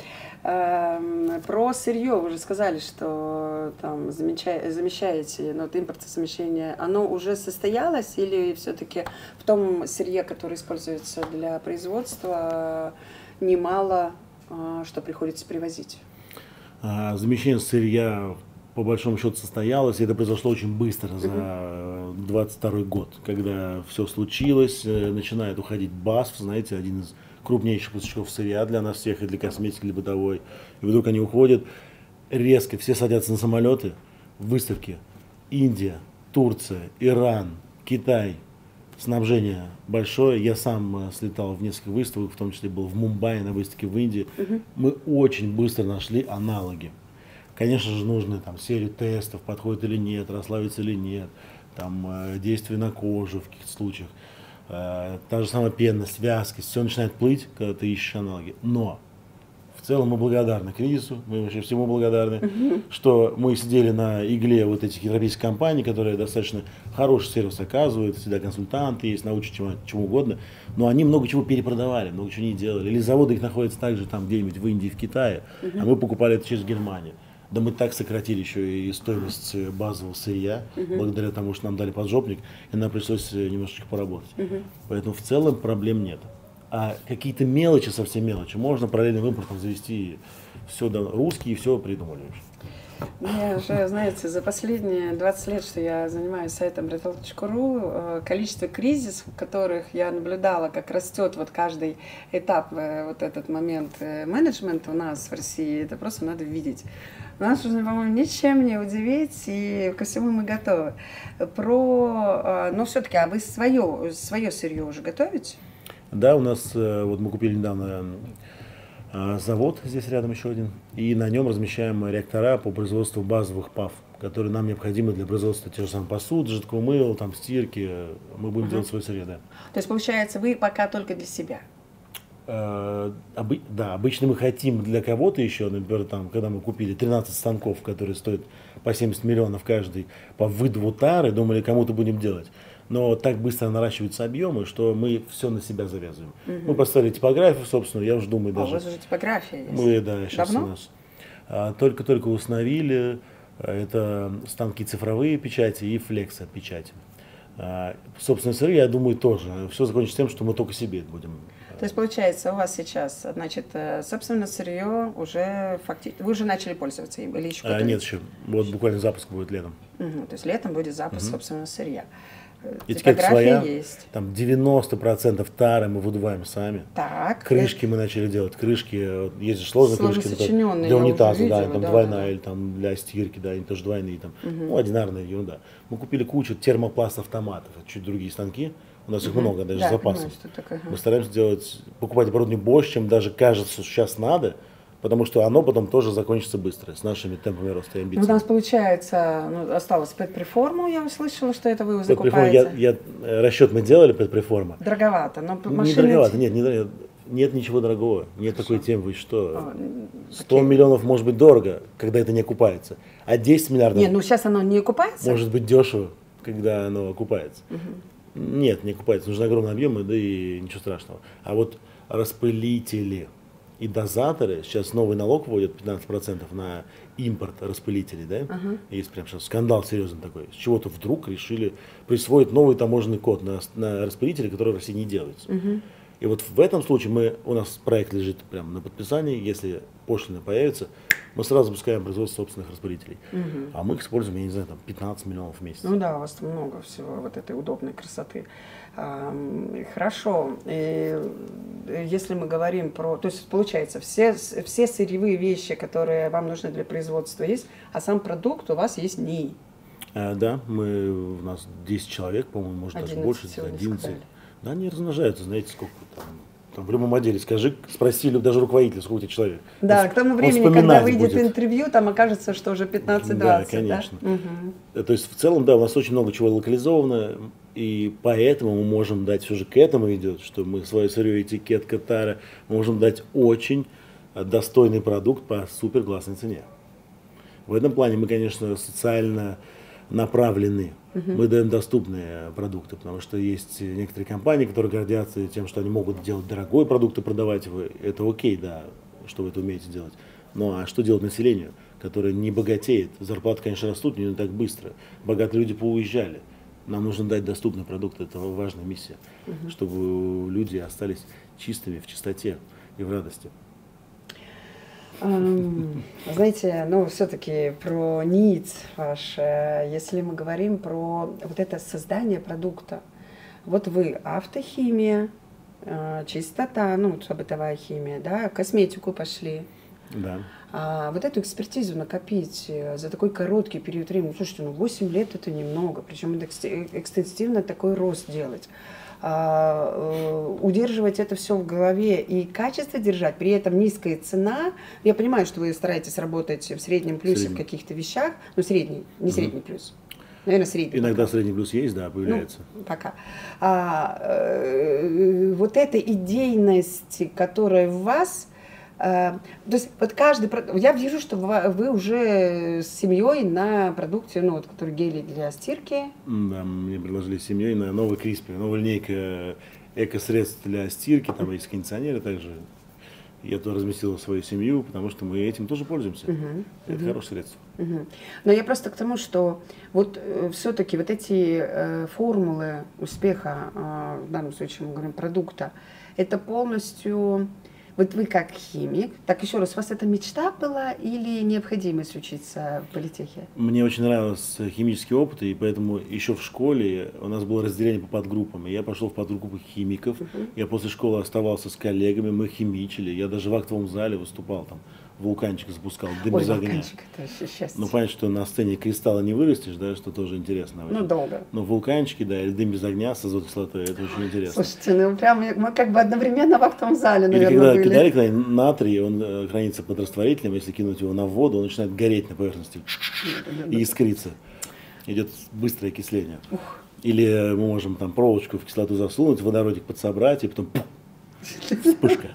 Про сырье вы уже сказали, что там замещаете, но вот импортозамещение, оно уже состоялось или все-таки в том сырье, которое используется для производства, немало, что приходится привозить? Замещение сырья по большому счету состоялось, и это произошло очень быстро за двадцать второй год, когда все случилось, начинает уходить БАСФ, знаете, один из крупнейших поставщиков сырья для нас всех, и для косметики, для бытовой. И вдруг они уходят, резко все садятся на самолеты, выставки. Индия, Турция, Иран, Китай. Снабжение большое. Я сам слетал в несколько выставок, в том числе был в Мумбаи на выставке в Индии. Uh-huh. Мы очень быстро нашли аналоги. Конечно же, нужны там серию тестов, подходит или нет, расслабится или нет, там действия на кожу в каких-то случаях. Та же самая пенность, вязкость, все начинает плыть, когда ты ищешь аналоги. Но в целом мы благодарны кризису, мы вообще всему благодарны, uh-huh. что мы сидели на игле вот этих европейских компаний, которые достаточно хороший сервис оказывают, всегда консультанты есть, научат чему, чему угодно, но они много чего перепродавали, много чего не делали. Или заводы их находятся также там где-нибудь в Индии, в Китае, uh-huh. а мы покупали это через Германию. Да мы так сократили еще и стоимость базового сырья, uh-huh. благодаря тому, что нам дали поджопник, и нам пришлось немножечко поработать. Uh-huh. Поэтому в целом проблем нет. А какие-то мелочи, совсем мелочи, можно параллельным импортом завести все да, русские, все придумали уже. Мне уже, знаете, за последние двадцать лет, что я занимаюсь сайтом ритейл точка ру, количество кризисов, в которых я наблюдала, как растет вот каждый этап, вот этот момент менеджмента у нас в России, это просто надо видеть. Нас уже, по-моему, ничем не удивить, и ко всему мы готовы. Про, но все-таки, а вы свое, свое сырье уже готовите? Да, у нас, вот мы купили недавно завод, здесь рядом еще один, и на нем размещаем реактора по производству базовых ПАВ, которые нам необходимы для производства тех же самых посуд, жидкого мыла, там, стирки. Мы будем uh-huh. делать свое сырье, да. То есть, получается, вы пока только для себя? Да, обычно мы хотим для кого-то еще, например, там, когда мы купили тринадцать станков, которые стоят по семьдесят миллионов каждый, по выдуву тары, думали, кому-то будем делать. Но так быстро наращиваются объемы, что мы все на себя завязываем. Угу. Мы поставили типографию, собственно, я уже думаю, даже... А у вас уже типография есть? Мы, да, сейчас Давно? у нас. А, только-только установили, это станки цифровые печати и флекса печати. А, собственно, сырье, я думаю, тоже. Все закончится тем, что мы только себе это будем. То есть, получается, у вас сейчас, значит, собственно, сырье уже фактически... Вы уже начали пользоваться им или еще? А, нет, еще. Вот буквально запуск будет летом. Угу, то есть, летом будет запуск, угу. собственно, сырья. Этикетка своя, есть. Там девяносто процентов тары мы выдуваем сами. Так, крышки это... мы начали делать. Крышки, есть же сложные крышки например, для унитаза, видела, да, там да, двойная, да. Или там для стирки, да, они тоже двойные, там, угу. ну, одинарная ерунда. Мы купили кучу термопласт автоматов, чуть другие станки. У нас угу. их много, даже да, запасов. Понимаю, мы стараемся делать, покупать оборудование больше, чем даже кажется, что сейчас надо. Потому что оно потом тоже закончится быстро, с нашими темпами роста и амбициями. У нас, получается, ну, осталось предпреформу, я услышала, что это вы закупаете. Я, я, расчет мы делали предпреформа. Дороговато, но машины... Не дороговато, нет, не, нет ничего дорогого, нет Хорошо. Такой темы, вы что, сто миллионов может быть дорого, когда это не окупается, а десять миллиардов... Нет, ну сейчас оно не окупается? Может быть дешево, когда оно окупается. Угу. Нет, не окупается, нужны огромные объемы, да и ничего страшного. А вот распылители... И дозаторы, сейчас новый налог вводят пятнадцать процентов на импорт распылителей, да? Uh-huh. Есть прям сейчас скандал серьезный такой. С чего-то вдруг решили присвоить новый таможенный код на, на распылители, которые в России не делаются. Uh-huh. И вот в этом случае мы, у нас проект лежит прямо на подписании, если пошлина появится, мы сразу запускаем производство собственных распылителей. Uh-huh. А мы их используем, я не знаю, там пятнадцать миллионов в месяц. Ну да, у вас там много всего вот этой удобной красоты. Хорошо, и если мы говорим про, то есть получается, все, все сырьевые вещи, которые вам нужны для производства есть, а сам продукт у вас есть НИИ. А, да, мы, у нас десять человек, по-моему, может даже больше, одиннадцать. Да, они размножаются, знаете, сколько там, там в любом отделе, скажи, спросили даже руководителя, сколько у тебя человек. Да, он, к тому времени, когда выйдет будет. Интервью, там окажется, что уже пятнадцать-двадцать. Да, конечно. Да? Угу. То есть в целом, да, у нас очень много чего локализовано. И поэтому мы можем дать, все же к этому идет, что мы свое сырье, этикетка, тара, мы можем дать очень достойный продукт по супер классной цене. В этом плане мы, конечно, социально направлены. Uh-huh. Мы даем доступные продукты, потому что есть некоторые компании, которые гордятся тем, что они могут делать дорогой продукт и продавать его. Это окей, да, что вы это умеете делать. Ну а что делать населению, которое не богатеет? Зарплаты, конечно, растут, но не так быстро. Богатые люди поуезжали. Нам нужно дать доступный продукт, это важная миссия, угу. чтобы люди остались чистыми, в чистоте и в радости. Знаете, ну все-таки про ниц ваш, если мы говорим про вот это создание продукта. Вот вы автохимия, чистота, ну бытовая химия, да, косметику пошли. Да. А вот эту экспертизу накопить за такой короткий период времени, ну, слушайте, ну восемь лет это немного, причем экстенсивно такой рост делать. А, удерживать это все в голове и качество держать, при этом низкая цена. Я понимаю, что вы стараетесь работать в среднем плюсе средний. В каких-то вещах, но средний, не средний угу. плюс. Наверное, средний. Иногда пока. Средний плюс есть, да, появляется. Ну, пока. А, э, вот эта идейность, которая в вас, то есть вот каждый, я вижу, что вы уже с семьей на продукте, ну вот, который гели для стирки. Да, мне предложили с семьей на новый Криспи, новая линейка эко-средств для стирки, там есть кондиционеры также. Я туда разместил свою семью, потому что мы этим тоже пользуемся. Uh-huh, Это uh-huh. хорошее средство. Uh-huh. Но я просто к тому, что вот э, все-таки вот эти э, формулы успеха, э, в данном случае мы говорим продукта, это полностью... Вот вы как химик, так еще раз, у вас это мечта была или необходимость учиться в политехе? Мне очень нравился химический опыт, и поэтому еще в школе у нас было разделение по подгруппам. И я пошел в подгруппу химиков, uh-huh. я после школы оставался с коллегами, мы химичили, я даже в актовом зале выступал там. Вулканчик запускал, дым из огня. Ну, понятно, что на сцене кристалла не вырастешь, да, что тоже интересно. Ну, долго. Но вулканчики, да, или дым без огня с азотной кислотой, это очень интересно. Слушайте, ну прям мы как бы одновременно в актовом зале, наверное, или когда были. кидали, когда натрий, он хранится под растворителем, если кинуть его на воду, он начинает гореть на поверхности и искриться. Идет быстрое окисление. Ух. Или мы можем там проволочку в кислоту засунуть, водородик подсобрать, и потом вспышка.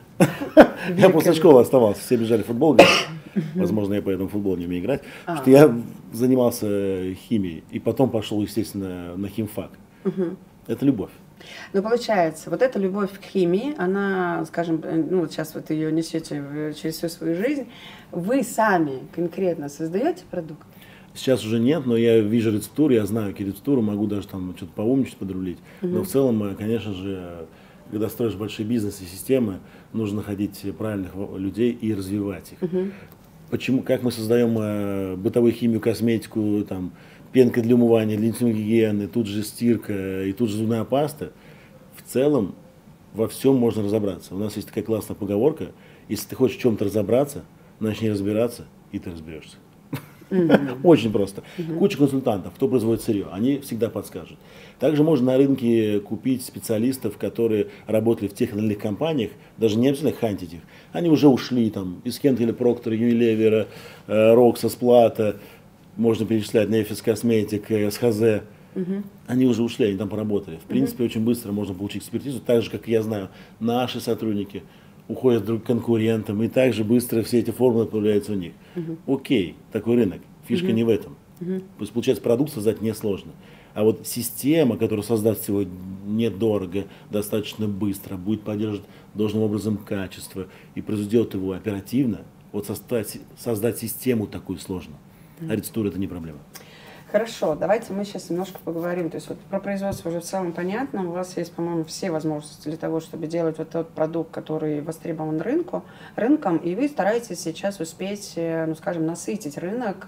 Я после школы оставался, все бежали в футбол играть. Возможно, я поэтому в футбол не умею играть. А. Потому что я занимался химией и потом пошел, естественно, на химфак. Угу. Это любовь. Ну, получается, вот эта любовь к химии, она, скажем, ну, вот сейчас вот ее несете через всю свою жизнь. Вы сами конкретно создаете продукт? Сейчас уже нет, но я вижу рецептуру, я знаю какие рецептуры, могу даже там что-то поумничать, подрулить. Угу. Но в целом, конечно же, когда строишь большие бизнесы и системы, нужно находить правильных людей и развивать их. Uh-huh. Почему, как мы создаем э, бытовую химию, косметику, там, пенка для умывания, для интимной гигиены, тут же стирка и тут же зубная паста, в целом во всем можно разобраться. У нас есть такая классная поговорка: если ты хочешь в чем-то разобраться, начни разбираться, и ты разберешься. Mm-hmm. Очень просто. Mm-hmm. Куча консультантов, кто производит сырье, они всегда подскажут. Также можно на рынке купить специалистов, которые работали в тех или иных компаниях, даже не обязательно хантить их. Они уже ушли там из Кентеля, Проктора, Юнилевера, Рокса, Сплата, можно перечислять, Нефис Косметик, СХЗ. Mm-hmm. Они уже ушли, они там поработали. В принципе, mm-hmm. очень быстро можно получить экспертизу, так же, как я знаю, наши сотрудники уходят друг к конкурентам, и также быстро все эти формулы появляются у них. Uh-huh. Окей, такой рынок. Фишка uh-huh. не в этом. Uh-huh. То есть, получается, продукт создать несложно. А вот система, которая создаст сегодня недорого, достаточно быстро, будет поддерживать должным образом качество и произведет его оперативно, вот создать, создать систему такую сложно. Uh-huh. А рецептура это не проблема. Хорошо, давайте мы сейчас немножко поговорим. То есть вот про производство уже в целом понятно. У вас есть, по-моему, все возможности для того, чтобы делать вот тот продукт, который востребован рынку, рынком, и вы стараетесь сейчас успеть, ну, скажем, насытить рынок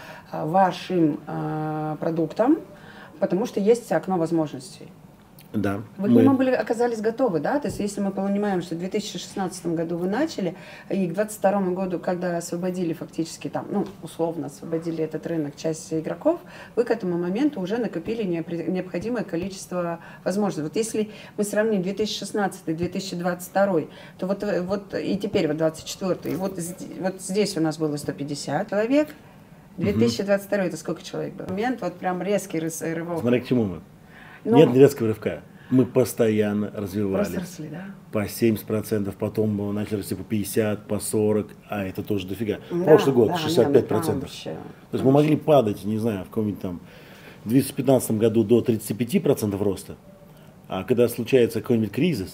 вашим э, продуктом, потому что есть окно возможностей. Да. Вы мы... к нему были, оказались готовы, да? То есть если мы понимаем, что в две тысячи шестнадцатом году вы начали, и к двадцать второму году, когда освободили фактически там, ну, условно освободили этот рынок, часть игроков, вы к этому моменту уже накопили необходимое количество возможностей. Вот если мы сравним две тысячи шестнадцатый - две тысячи двадцать второй, то вот, вот и теперь вот двадцать четвёртый, вот, вот здесь у нас было сто пятьдесят человек, две тысячи двадцать второй это сколько человек было? Момент вот прям резкий рывок. Смотри, к чему мы. Но... Нет резкого рывка. Мы постоянно развивались. Росли, да? По семьдесят процентов, потом мы начали расти по пятьдесят, по сорок, а это тоже дофига. Да, Прошлый год да, шестьдесят пять процентов. Вообще, То есть мы могли падать, не знаю, в каком-нибудь там две тысячи пятнадцатом году до тридцати пяти процентов роста. А когда случается какой-нибудь кризис,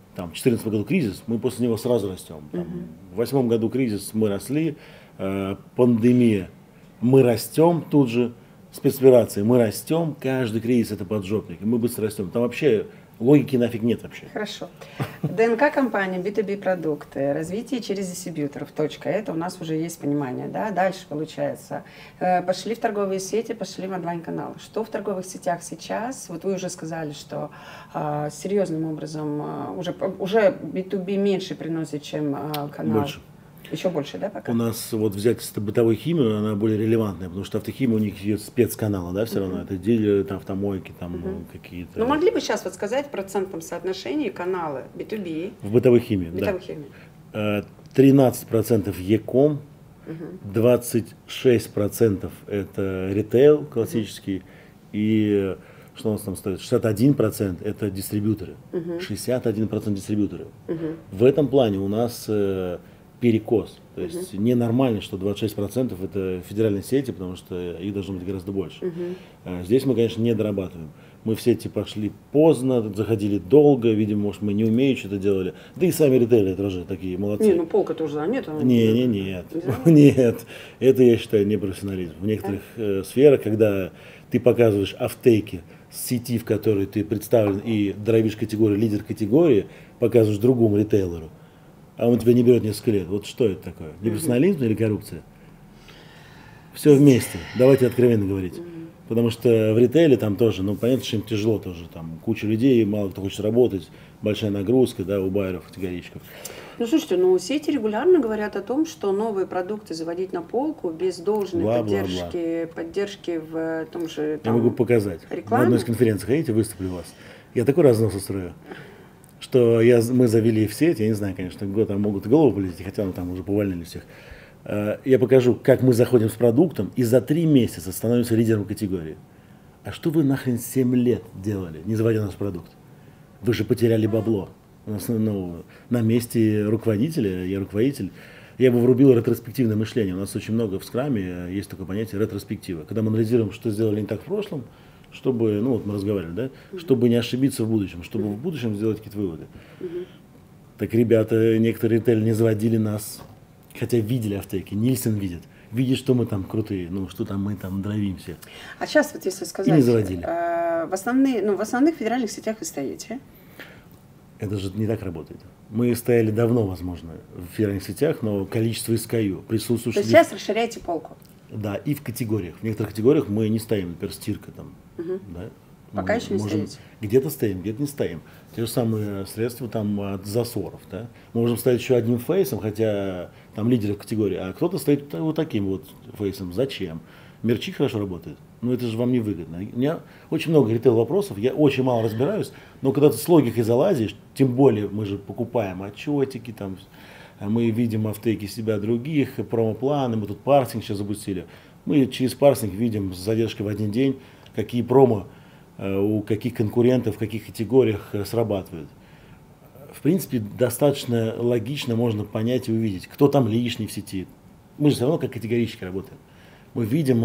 там, в две тысячи четырнадцатом году кризис, мы после него сразу растем. Там, Мгм. В восьмом году кризис, мы росли, э, пандемия, мы растем тут же, спецоперации, мы растем, каждый кризис это поджопник, и мы быстро растем. Там вообще логики нафиг нет вообще. Хорошо. ДНК компания, би ту би продукты, развитие через дистрибьюторов, точка. Это у нас уже есть понимание, да. Дальше получается, э, пошли в торговые сети, пошли в онлайн-каналы. Что в торговых сетях сейчас? Вот вы уже сказали, что э, серьезным образом э, уже, уже би ту би меньше приносит, чем э, канал. Больше. Еще больше, да, пока? У нас вот взять бытовую химию, она более релевантная, потому что автохимия у них есть спецканалы, да, все равно. Uh-huh. Это дилеры, там, автомойки, там uh-huh. какие-то. Ну, могли бы сейчас вот сказать в процентном соотношении каналы би ту би? В бытовой химии, в бытовой химии. Да. тринадцать процентов e-com, uh-huh. двадцать шесть процентов это ритейл классический, uh-huh. и что у нас там стоит? шестьдесят один процент это дистрибьюторы. Uh-huh. шестьдесят один процент дистрибьюторы. Uh-huh. В этом плане у нас перекос. То есть uh-huh. ненормально, что двадцать шесть процентов это федеральные сети, потому что их должно быть гораздо больше. Uh-huh. Здесь мы, конечно, не дорабатываем. Мы в сети пошли поздно, заходили долго, видимо, может, мы не умеем что-то делали. Да и сами ритейлеры тоже такие молодцы. Не, ну полка тоже занята. Не, не, нет. Нет. Это, я считаю, не профессионализм. В некоторых э, сферах, когда ты показываешь офтейки с сети, в которой ты представлен и дровишь категорию, лидер категории, показываешь другому ритейлеру, а он тебя не берет несколько лет. Вот что это такое? Непрофессионализм или коррупция? Все вместе. Давайте откровенно говорить. Потому что в ритейле там тоже, ну понятно, что им тяжело тоже. Там куча людей, мало кто хочет работать, большая нагрузка, да, у байеров, категоричков. Ну слушайте, ну сети регулярно говорят о том, что новые продукты заводить на полку без должной бла, поддержки, бла, бла. поддержки в том же там, я могу показать. рекламе. В одной из конференций, хотите, выступлю у вас. Я такой разнос устрою, что я, мы завели в сеть, я не знаю, конечно, там могут голову полететь, хотя ну, там уже повольнили всех. Я покажу, как мы заходим с продуктом и за три месяца становимся лидером категории. А что вы нахрен семь лет делали, не заводя наш продукт? Вы же потеряли бабло. У нас, ну, на месте руководителя, я руководитель, я бы врубил ретроспективное мышление. У нас очень много в скраме есть такое понятие ретроспектива. Когда мы анализируем, что сделали не так в прошлом, чтобы, ну вот мы разговаривали, да, mm-hmm. чтобы не ошибиться в будущем, чтобы mm-hmm. в будущем сделать какие-то выводы. Mm-hmm. Так ребята, некоторые ритейлеры не заводили нас, хотя видели автеки, Нильсон видит, видит, что мы там крутые, ну что там мы там дровимся. А сейчас вот если сказать, и не заводили. Э, в, основные, ну, в основных федеральных сетях вы стоите? Это же не так работает. Мы стояли давно, возможно, в федеральных сетях, но количество эс кей ю присутствует. То есть сейчас расширяете полку? Да, и в категориях. В некоторых категориях мы не стоим, например, стирка там. Угу. Да? Пока мы еще не можем, стоите? Где-то стоим, где-то не стоим. Те же самые средства там от засоров. Да? Мы можем стоять еще одним фейсом, хотя там лидеры в категории, а кто-то стоит вот таким вот фейсом. Зачем? Мерчи хорошо работает, но это же вам не выгодно. У меня очень много ритейл-вопросов, я очень мало разбираюсь, но когда ты с логикой залазишь, тем более мы же покупаем отчетики, там, мы видим автеки себя других, промо-планы, мы тут парсинг сейчас запустили. Мы через парсинг видим с задержкой в один день, какие промо у каких конкурентов, в каких категориях срабатывают. В принципе, достаточно логично можно понять и увидеть, кто там лишний в сети. Мы же все равно как категорически работаем. Мы видим,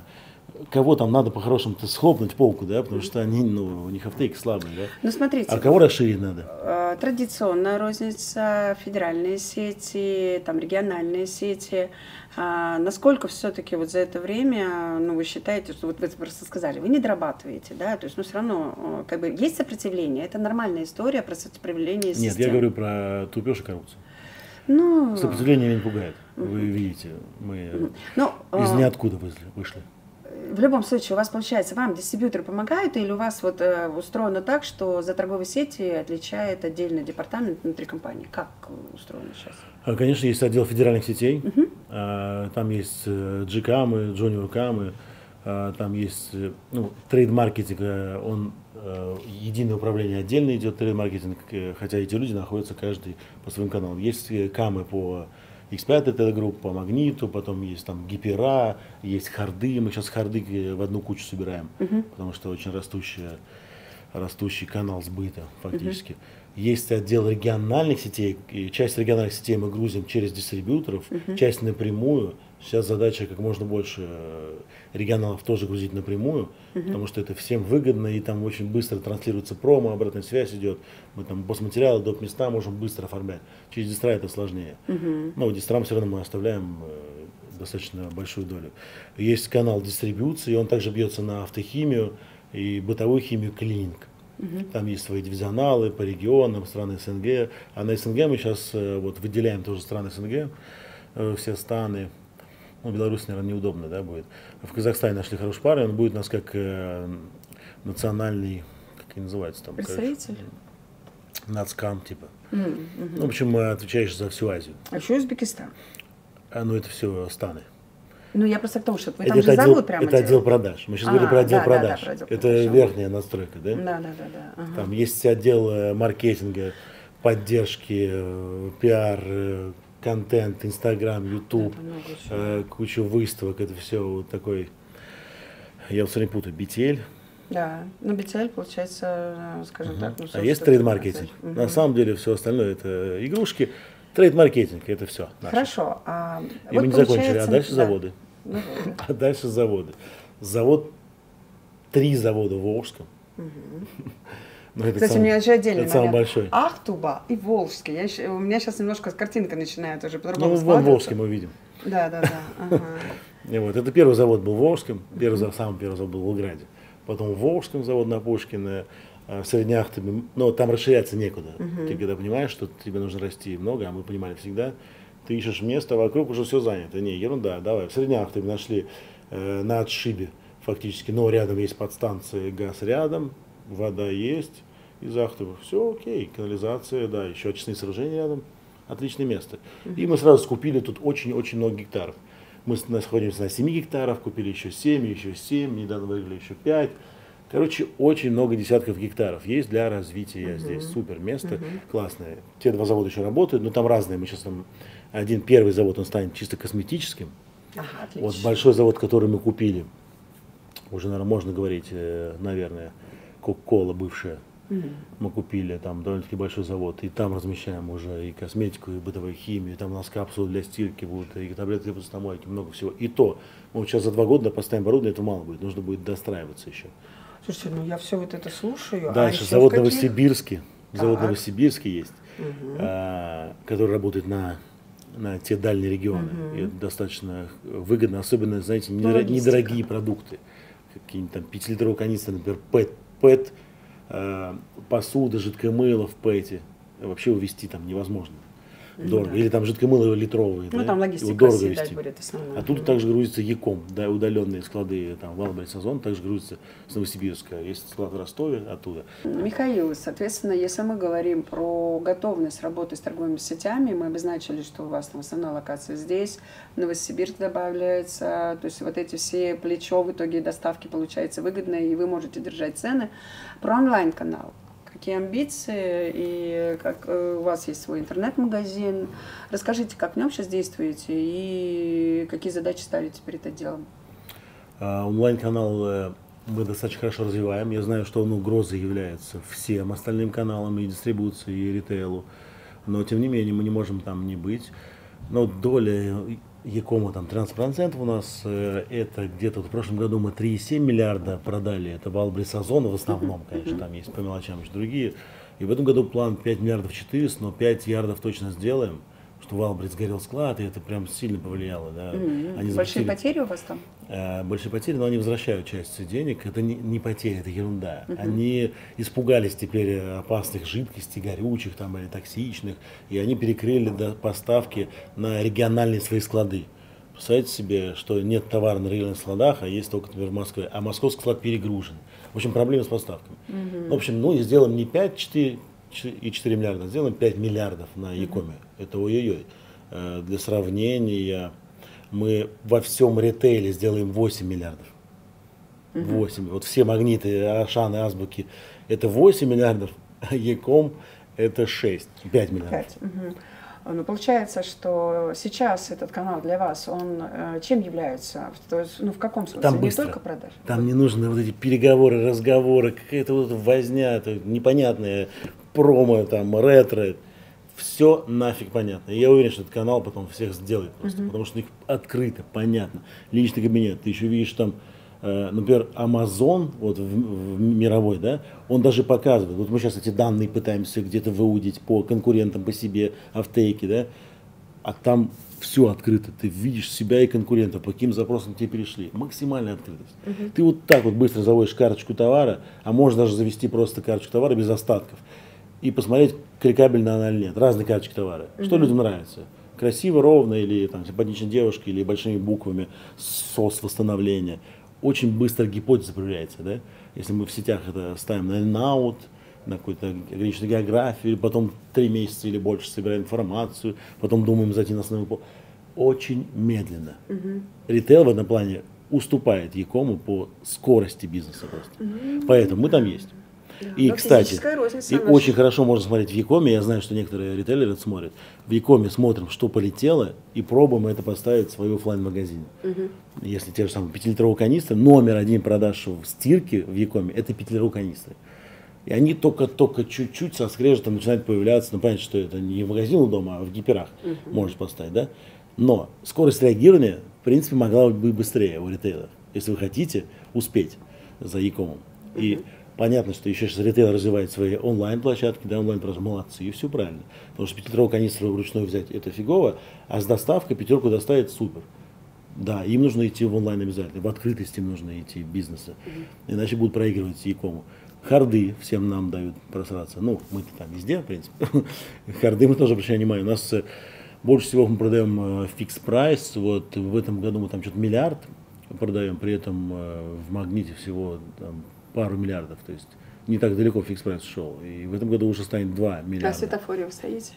кого там надо по-хорошему-то схлопнуть полку, да, потому что они, ну, у них автейки слабые, да. Ну, смотрите. А кого расширить надо? Традиционная розница, федеральные сети, там региональные сети. А насколько все-таки вот за это время, ну, вы считаете, что вот вы просто сказали, вы не дорабатываете, да, то есть, ну, все равно, как бы, есть сопротивление, это нормальная история про сопротивление систем. Нет, я говорю про тупеж и коррупцию. Ну, сопротивление меня не пугает. Вы uh-huh. видите, мы uh-huh. Но, из ниоткуда вышли. В любом случае, у вас получается, вам дистрибьюторы помогают, или у вас вот э, устроено так, что за торговые сети отличает отдельный департамент внутри компании? Как устроено сейчас? Конечно, есть отдел федеральных сетей, uh-huh. а, там есть джи-камы, джуниор-камы, а, там есть, ну, трейд-маркетинг, он единое управление отдельно идет, трейд-маркетинг, хотя эти люди находятся каждый по своим каналам. Есть камы по икс пять, это группа, по Магниту, потом есть там гипера, есть харды, мы сейчас харды в одну кучу собираем, uh-huh. потому что очень растущая, растущий канал сбыта фактически. Есть отдел региональных сетей, и часть региональных сетей мы грузим через дистрибьюторов, uh-huh. часть напрямую. Сейчас задача как можно больше регионалов тоже грузить напрямую, uh-huh. потому что это всем выгодно, и там очень быстро транслируется промо, обратная связь идет. Мы там постматериалы, доп. Места можем быстро оформлять. Через дистра это сложнее. Uh-huh. Но дистрам все равно мы оставляем достаточно большую долю. Есть канал дистрибьюции, он также бьется на автохимию и бытовую химию, клининг. Uh-huh. Там есть свои дивизионалы по регионам, страны СНГ. А на СНГ мы сейчас вот выделяем тоже страны СНГ, все страны. Ну, Беларусь, наверное, неудобно, да, будет. В Казахстане нашли хороший парень, он будет у нас как э, национальный, как и называется там? Представитель? Нацкам, типа. Mm-hmm. Ну, в общем, отвечаешь за всю Азию. А еще Узбекистан? А, ну, это все станы. Ну, я просто к тому, что вы это там же отдел, завод прямо Это делаете? Отдел продаж. Мы сейчас а, говорим про отдел да, продаж. Да, да, про отдел это продаж. верхняя настройка, да? Да, да, да. да. Ага. Там есть отдел маркетинга, поддержки, пиар, контент, Инстаграм, Ютуб, э, куча выставок, это все вот такой, я вот все время путаю, би ти эл. Да, ну би ти эл получается, скажем uh-huh. так. Ну, а есть трейд-маркетинг. Uh-huh. На самом деле все остальное это игрушки. Трейд-маркетинг это все. Хорошо. А, И вот мы не закончили, а дальше да. заводы. Ну, а дальше заводы. Завод, три завода в Волжском. Uh-huh. Ну, это Кстати, сам, у меня еще отдельный это момент. Самый большой. Ахтуба и Волжский. Я еще, у меня сейчас немножко картинка начинает уже по-другому ну, складываться. Ну, Волжский мы видим. Да, да, да. Ага. И вот, это первый завод был в Волжском, первый, uh-huh. самый первый завод был в Волгограде. Потом в Волжском завод на Пушкина, в Среднеахтубе, но там расширяться некуда. Uh-huh. Ты когда понимаешь, что тебе нужно расти много, а мы понимали всегда, ты ищешь место, вокруг уже все занято. Не, ерунда, давай. В Среднеахтубе нашли э, на отшибе фактически, но рядом есть подстанции, газ рядом, вода есть. Из Ахтуба. Все окей, канализация, да, еще очистные сооружения рядом. Отличное место. Uh-huh. И мы сразу скупили тут очень-очень много гектаров. Мы находимся на семи гектарах, купили еще семь, еще семь, недавно выиграли еще пять. Короче, очень много десятков гектаров есть для развития uh-huh. здесь. Супер место, uh-huh. классное. Те два завода еще работают, но там разные. Мы сейчас там, один первый завод, он станет чисто косметическим. Ага, отлично. Вот большой завод, который мы купили, уже, наверное, можно говорить, наверное, Кока-Кола бывшая. Mm-hmm. Мы купили там довольно-таки большой завод, и там размещаем уже и косметику, и бытовую химию, и там у нас капсулы для стирки будут, и таблетки для посудомойки, много всего. И то, мы вот сейчас за два года поставим оборудование, это мало будет, нужно будет достраиваться еще. Слушайте, ну я все вот это слушаю. Дальше, а завод в каких... Новосибирский, завод так. Новосибирский есть, mm-hmm. а, который работает на, на те дальние регионы. Mm-hmm. И это достаточно выгодно, особенно, знаете, недор... недорогие продукты. Какие-нибудь там пятилитровые канистры, например, пэт, пэт посуда, жидкое мыло в пэте вообще увезти там невозможно. Дорого. Да. Или там жидкое мыло литровые. Ну, да? там логистика дорого съедать везти. будет основное. А тут также грузится Яком, да, удаленные склады там, Валбрайт-Сазон, также грузится с Новосибирска. Есть склад в Ростове оттуда. Михаил, соответственно, если мы говорим про готовность работы с торговыми сетями, мы обозначили, что у вас там основная локация здесь, Новосибирск добавляется, то есть вот эти все плечо в итоге доставки получается выгодно, и вы можете держать цены. Про онлайн-канал. Какие амбиции, и как у вас есть свой интернет-магазин. Расскажите, как в нем сейчас действуете и какие задачи ставите перед отделом? А, онлайн-канал мы достаточно хорошо развиваем. Я знаю, что он угрозой является всем остальным каналам, и дистрибуции, и ритейлу. Но, тем не менее, мы не можем там не быть. Но доля Якома там тринадцать процентов у нас, это где-то в прошлом году мы три и семь миллиарда продали, это Валбрайт-Сазон в основном, конечно, там есть по мелочам еще другие. И в этом году план пять миллиардов четыреста, но пять ярдов точно сделаем, что Валбрайт сгорел склад, и это прям сильно повлияло. Да. Mm-hmm. Они Большие потери у вас там? Э, большие потери, но они возвращают часть денег, это не, не потери, это ерунда. Mm-hmm. Они испугались теперь опасных жидкостей, горючих там, или токсичных, и они перекрыли до поставки на региональные свои склады. Представляете себе, что нет товара на региональных складах, а есть только, например, в Москве, а московский склад перегружен. В общем, проблемы с поставками. Mm-hmm. В общем, ну и сделаем не пять, четыре и четыре миллиарда, сделаем пять миллиардов на Якоме. Mm-hmm. Это ой-ой-ой. Э, для сравнения, мы во всем ритейле сделаем восемь миллиардов. Mm-hmm. восемь. Вот все магниты, Ашаны, Азбуки, это восемь миллиардов, а Яком это шесть, пять миллиардов. пять. Mm-hmm. Ну, получается, что сейчас этот канал для вас, он э, чем является? То есть, ну, в каком смысле? Там не быстро. только продажи? Там не нужны вот эти переговоры, разговоры, какая-то вот возня, это непонятная. промо, там, ретро. Все нафиг понятно. И я уверен, что этот канал потом всех сделает просто. Uh-huh. Потому что у них открыто, понятно. Личный кабинет. Ты еще видишь там, э, например, Amazon, вот в, в мировой, да, он даже показывает. Вот мы сейчас эти данные пытаемся где-то выудить по конкурентам, по себе, автейки, да. А там все открыто. Ты видишь себя и конкурентов, по каким запросам тебе перешли. Максимальная открытость. Uh-huh. Ты вот так вот быстро заводишь карточку товара, а можешь даже завести просто карточку товара без остатков. И посмотреть, кликабельно она или нет. Разные карточки товара. Mm-hmm. Что людям нравится? Красиво, ровно, или там, симпатичная девушка, или большими буквами, сос восстановления. Очень быстро гипотеза проверяется. Да? Если мы в сетях это ставим на наут, на какую-то ограниченную географию, или потом три месяца или больше собираем информацию, потом думаем зайти на основной пол. Очень медленно. Mm-hmm. Ритейл в этом плане уступает e-кому по скорости бизнеса просто. Mm-hmm. Поэтому мы там есть. Да, и, кстати, и очень хорошо можно смотреть в e-коме, я знаю, что некоторые ритейлеры смотрят, в e-коме смотрим, что полетело, и пробуем это поставить в свой офлайн-магазин. Угу. Если те же самые пятилитровые канистры, номер один продаж в стирке в e-коме – это пятилитровые канистры. И они только-только чуть-чуть со скрежетом начинают появляться, ну, понятно, что это не в магазине у дома, а в гиперах угу. можешь поставить, да? Но скорость реагирования, в принципе, могла бы быть быстрее у ритейлеров, если вы хотите успеть за e-комом. Угу. И понятно, что еще сейчас ритейл развивает свои онлайн-площадки, да, онлайн-продажи, молодцы, и все правильно. Потому что пятилитровую канистру вручную взять это фигово, а с доставкой пятерку доставить супер. Да, им нужно идти в онлайн обязательно, в открытость им нужно идти в бизнесе, mm-hmm. иначе будут проигрывать e-кому. Харды всем нам дают просраться, ну, мы-то там везде, в принципе. Харды мы тоже обращаем внимание, у нас больше всего мы продаем фикс прайс, вот в этом году мы там что-то миллиард продаем, при этом в Магните всего там, пару миллиардов, то есть не так далеко фикс прайс шел. И в этом году уже станет два миллиарда. А в светофоре вы стоите?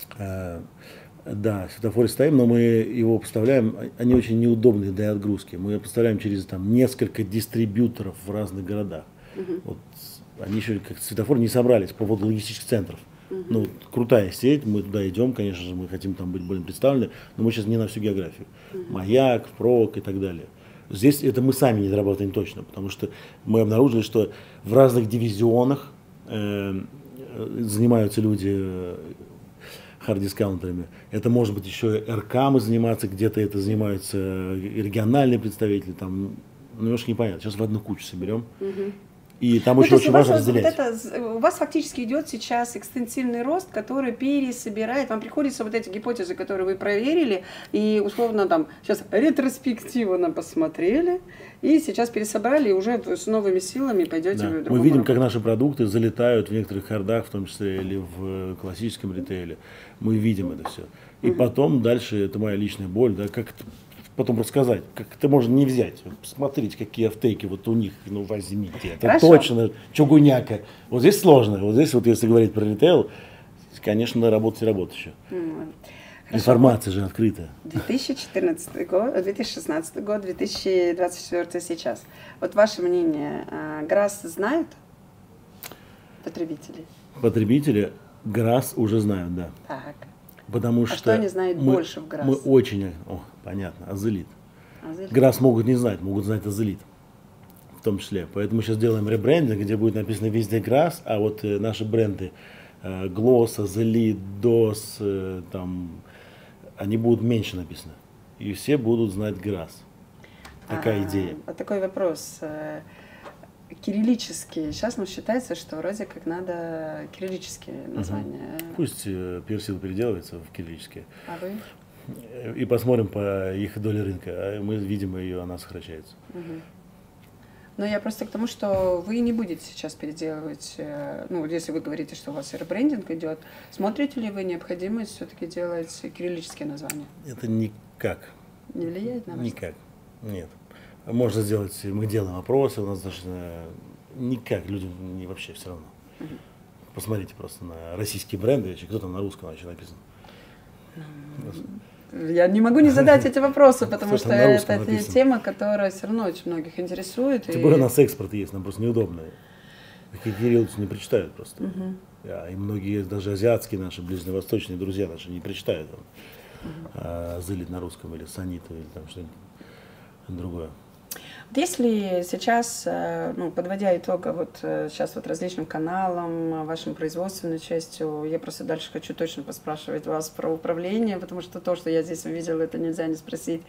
А, да, в светофоре стоим, но мы его поставляем, они очень неудобные для отгрузки. Мы поставляем через там, несколько дистрибьюторов в разных городах. Угу. Вот, они еще как светофор не собрались по поводу логистических центров. Угу. Ну, крутая сеть, мы туда идем, конечно же, мы хотим там быть более представлены, но мы сейчас не на всю географию. Угу. Маяк, Прок и так далее. Здесь это мы сами не дорабатываем точно, потому что мы обнаружили, что в разных дивизионах э, занимаются люди э, хард-дискаунтерами. Это может быть еще эр ка мы заниматься, где-то это занимаются региональные представители, там немножко непонятно. Сейчас в одну кучу соберем. Угу. И там ну, еще очень важно разделять. Вот это, у вас фактически идет сейчас экстенсивный рост, который пересобирает. Вам приходится вот эти гипотезы, которые вы проверили, и условно там сейчас ретроспективно посмотрели, и сейчас пересобрали, и уже с новыми силами пойдете да. в другую. Мы видим, как наши продукты залетают в некоторых хардах, в том числе или в классическом ритейле. Мы видим это все. И угу. потом дальше, это моя личная боль, да, как это потом рассказать, как это можно не взять. Посмотрите, какие автейки вот у них, ну возьмите. Это Хорошо. Точно чугуняка. Вот здесь сложно. Вот здесь вот если говорить про ритейл, конечно, работать и работать еще. Mm. Информация же открыта. две тысячи четырнадцатый год, две тысячи шестнадцатый год, две тысячи двадцать четвёртый сейчас. Вот ваше мнение, ГРАС знают потребители? Потребители ГРАС уже знают, да. Так. Потому а что, что они знают мы, больше в ГРАС? Мы очень, о, понятно, Азелит. Азелит. ГРАС могут не знать, могут знать Азелит в том числе. Поэтому сейчас делаем ребрендинг, где будет написано везде ГРАС, а вот э, наши бренды э, Gloss, Азелит, дос, э, там, они будут меньше написаны. И все будут знать ГРАС. Такая а, идея. А такой вопрос. Кириллические. Сейчас ну, считается, что вроде как надо кириллические названия. Угу. Пусть э, персил переделывается в кириллические. А вы? И посмотрим по их доле рынка. А мы видим ее, она сокращается. Угу. Но я просто к тому, что вы не будете сейчас переделывать, ну, если вы говорите, что у вас ребрендинг идет, смотрите ли вы необходимость все-таки делать кириллические названия? Это никак. Не влияет на вас? Никак. Нет. Можно сделать, мы делаем опросы, у нас даже никак, людям не вообще все равно. Угу. Посмотрите просто на российские бренды, кто там на русском вообще написан. Я не могу не задать эти вопросы, потому что это написан? Тема, которая все равно очень многих интересует. Тем более и... у нас экспорт есть, нам просто неудобно. Такие кириллицу не прочитают просто. Угу. Да, и многие, даже азиатские наши, ближневосточные друзья наши не прочитают. Угу. А, Азелит на русском или Саниту или там что-нибудь другое. Если сейчас, ну, подводя итог вот сейчас вот различным каналам, вашим производственной частью, я просто дальше хочу точно поспрашивать вас про управление, потому что то, что я здесь увидела, это нельзя не спросить.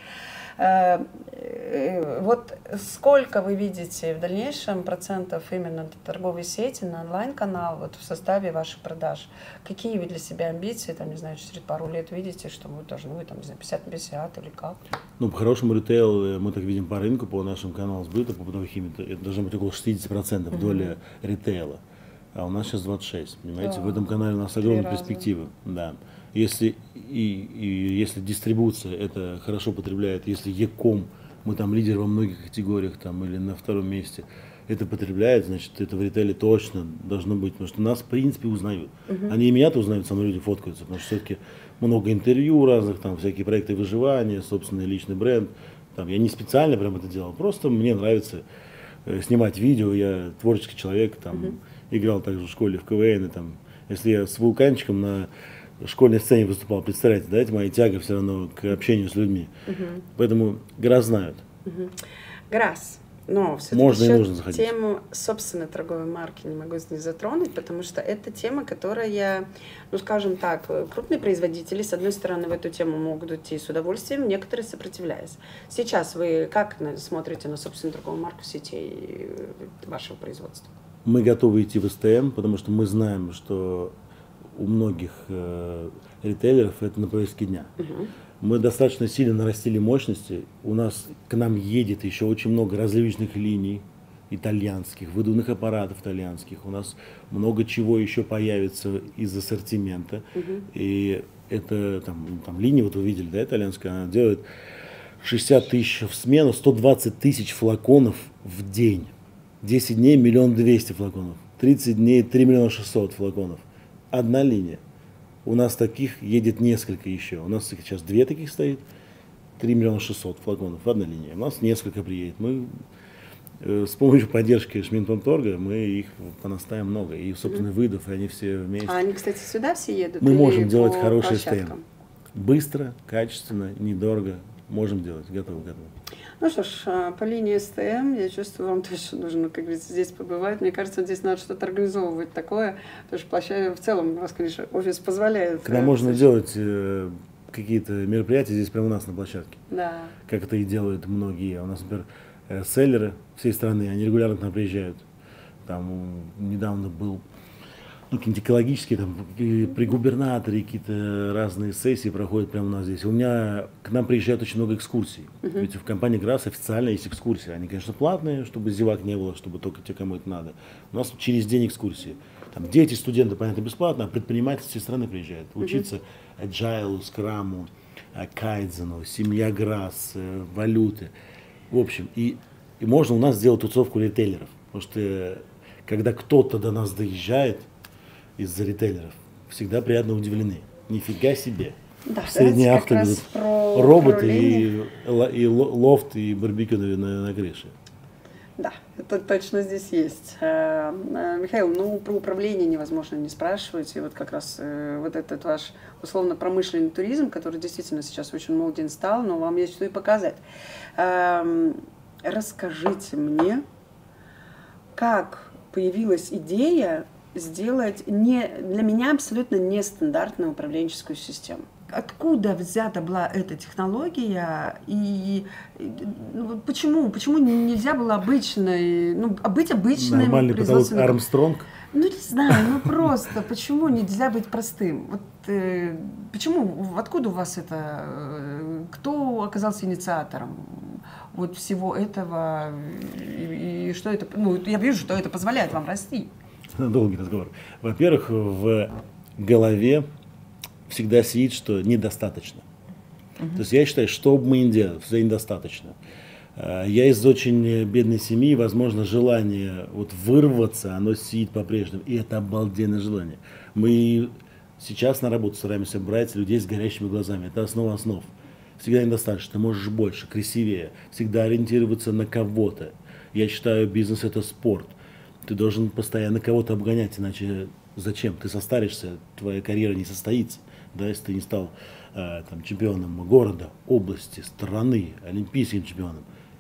Вот сколько вы видите в дальнейшем процентов именно торговой сети на онлайн-канал вот в составе ваших продаж? Какие вы для себя амбиции, там, не знаю, через пару лет видите, что вы должны быть, там, не знаю, пятьдесят на пятьдесят или как? Ну, по-хорошему ритейл, мы так видим по рынку, по нашему каналу сбыта, по бытовой химии, это должно быть около шестьдесят процентов uh-huh. доля ритейла. А у нас сейчас двадцать шесть процентов, понимаете? Да. В этом канале у нас огромные перспективы. Да. Если, и, и, если дистрибуция это хорошо потребляет, если e-com, мы там лидер во многих категориях там, или на втором месте, это потребляет, значит, это в ритейле точно должно быть, потому что нас в принципе узнают. Uh-huh. Они и меня-то узнают, со мной люди фоткаются, потому что все-таки много интервью разных, там всякие проекты выживания, собственный личный бренд. Там, я не специально прям это делал, просто мне нравится э, снимать видео, я творческий человек, там, uh-huh. играл также в школе в КВН, и, там, если я с вулканчиком на школьной сцене выступал, представляете, да, это моя тяга все равно к общению с людьми. Uh-huh. Поэтому ГРАС знают. Uh-huh. ГРАС. Но можно все-таки и нужно заходить. Тему собственной торговой марки не могу не затронуть, потому что это тема, которая, ну скажем так, крупные производители, с одной стороны, в эту тему могут идти с удовольствием, некоторые сопротивляясь. Сейчас вы как смотрите на собственную торговую марку сетей вашего производства? Мы готовы идти в СТМ, потому что мы знаем, что у многих э, ритейлеров это на повестке дня. Uh-huh. Мы достаточно сильно нарастили мощности. У нас к нам едет еще очень много различных линий итальянских, выдувных аппаратов итальянских. У нас много чего еще появится из ассортимента. Uh-huh. И это там, там линия, вот вы видели, да, итальянская, она делает шестьдесят тысяч в смену, сто двадцать тысяч флаконов в день. десять дней миллион двести флаконов. тридцать дней три миллиона шестьсот флаконов. Одна линия. У нас таких едет несколько еще. У нас сейчас две таких стоит, три миллиона шестьсот флаконов, одна линия. У нас несколько приедет. Мы э, с помощью поддержки Шминпромторга мы их понаставим много. И собственный выдав, и они все вместе. А они, кстати, сюда все едут? Мы можем делать хороший стенд. Быстро, качественно, недорого. Можем делать. Готовы, готовы. Ну что ж, по линии СТМ, я чувствую, вам точно нужно, как говорится, здесь побывать. Мне кажется, здесь надо что-то организовывать такое, потому что площадь в целом, у вас, конечно, офис позволяет. Когда можно делать э, какие-то мероприятия здесь прямо у нас на площадке. Да. Как это и делают многие. У нас, например, э, селлеры всей страны, они регулярно к нам приезжают. Там недавно был ну, какие-нибудь экологические, там, при губернаторе какие-то разные сессии проходят прямо у нас здесь. У меня к нам приезжают очень много экскурсий. Uh-huh. Ведь в компании ГРАС официально есть экскурсии. Они, конечно, платные, чтобы зевак не было, чтобы только те, кому это надо. У нас через день экскурсии. Там дети, студенты, понятно, бесплатно, а предприниматели всей страны приезжают. Учиться agile, скраму, кайдзену, семья ГРАС, валюты. В общем, и, и можно у нас сделать тусовку ритейлеров. Потому что когда кто-то до нас доезжает, из-за ритейлеров, всегда приятно удивлены. Нифига себе. Да, средний авто будут роботы и, и лофт, и барбекю на, на, на крыше. Да, это точно здесь есть. Михаил, ну про управление невозможно не спрашивать. И вот как раз вот этот ваш условно-промышленный туризм, который действительно сейчас очень моден стал, но вам есть что и показать. Расскажите мне, как появилась идея сделать не, для меня абсолютно нестандартную управленческую систему. Откуда взята была эта технология и, и ну, почему, почему нельзя было обычной, ну, быть обычным нормальный потолок Армстронг? Ну, не знаю, ну просто, почему нельзя быть простым? Вот э, почему, откуда у вас это, э, кто оказался инициатором вот всего этого и, и что это, ну, я вижу, что это позволяет вам расти. Долгий разговор. Во-первых, в голове всегда сидит, что недостаточно. Uh-huh. То есть я считаю, что бы мы ни делали, всегда недостаточно. Я из очень бедной семьи, возможно, желание вот вырваться, оно сидит по-прежнему. И это обалденное желание. Мы сейчас на работу стараемся брать людей с горящими глазами. Это основа основ. Всегда недостаточно. Ты можешь больше, красивее. Всегда ориентироваться на кого-то. Я считаю, бизнес – это спорт. Ты должен постоянно кого-то обгонять, иначе зачем? Ты состаришься, твоя карьера не состоится, да, если ты не стал э, там, чемпионом города, области, страны, олимпийским чемпионом.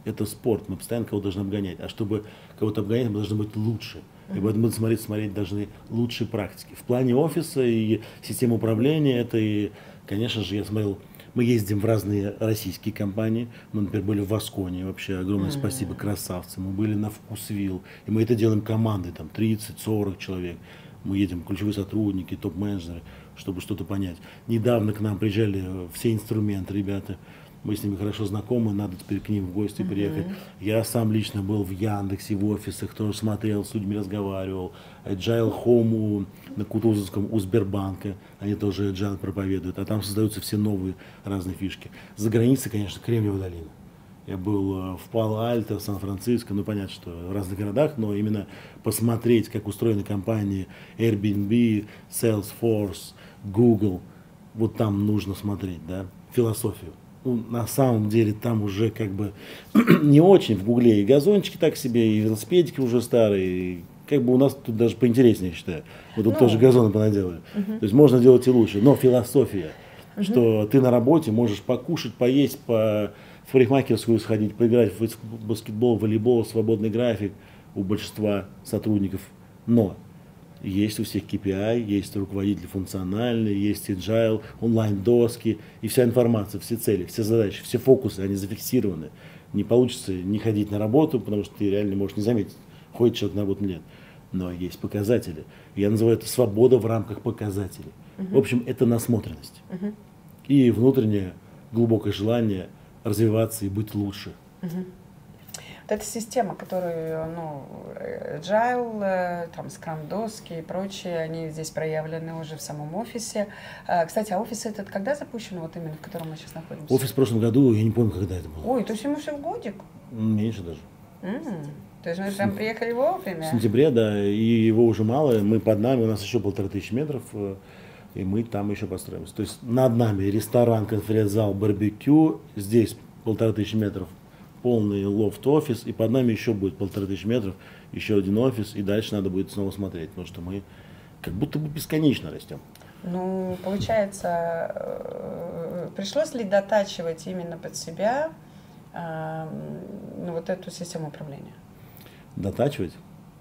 Это спорт, мы постоянно кого-то должны обгонять. А чтобы кого-то обгонять, мы должны быть лучше. И об этом смотреть, смотреть должны лучшие практики. В плане офиса и системы управления, это и, конечно же, я смотрел, мы ездим в разные российские компании. Мы, например, были в Восконе, вообще огромное mm-hmm. спасибо, красавцы. Мы были на Вкусвилл, и мы это делаем командой, там тридцать-сорок человек. Мы едем, ключевые сотрудники, топ-менеджеры, чтобы что-то понять. Недавно к нам приезжали все инструменты, ребята. Мы с ними хорошо знакомы, надо теперь к ним в гости приехать. Uh-huh. Я сам лично был в Яндексе, в офисах, тоже смотрел, с людьми разговаривал. Agile Home на Кутузовском у Сбербанка, они тоже Agile проповедуют, а там создаются все новые разные фишки. За границей, конечно, Кремниевая долина. Я был в Пало-Альто, в Сан-Франциско, ну понятно, что в разных городах, но именно посмотреть, как устроены компании Airbnb, Salesforce, Google, вот там нужно смотреть, да, философию. Ну, на самом деле там уже как бы не очень в Гугле и газончики так себе, и велосипедики уже старые, и как бы у нас тут даже поинтереснее, я считаю. Вот тут ну, тоже газоны понаделали. Uh-huh. То есть можно делать и лучше, но философия, uh-huh. что ты на работе можешь покушать, поесть, по, в парикмахерскую сходить, поиграть в баскетбол, волейбол, свободный график у большинства сотрудников, но есть у всех кей пи ай, есть руководители функциональные, есть agile, онлайн-доски, и вся информация, все цели, все задачи, все фокусы, они зафиксированы. Не получится не ходить на работу, потому что ты реально можешь не заметить, ходит человек на работу, нет. Но есть показатели. Я называю это свобода в рамках показателей. Uh-huh. В общем, это насмотренность. Uh-huh. И внутреннее глубокое желание развиваться и быть лучше. Uh-huh. Это система, которую, ну, Agile, там, Scrum-доски и прочие, они здесь проявлены уже в самом офисе. Кстати, а офис этот когда запущен, вот именно, в котором мы сейчас находимся? Офис в прошлом году, я не помню, когда это было. Ой, то есть ему все в годик? Меньше даже. Mm-hmm. То есть мы там приехали вовремя? В сентябре, да, и его уже мало, мы под нами, у нас еще полторы тысячи метров, и мы там еще построимся. То есть над нами ресторан, конференц-зал, барбекю, здесь полторы тысячи метров. Полный лофт-офис, и под нами еще будет полторы тысячи метров, еще один офис, и дальше надо будет снова смотреть, потому что мы как будто бы бесконечно растем. Ну, получается, пришлось ли дотачивать именно под себя э, ну, вот эту систему управления? Дотачивать?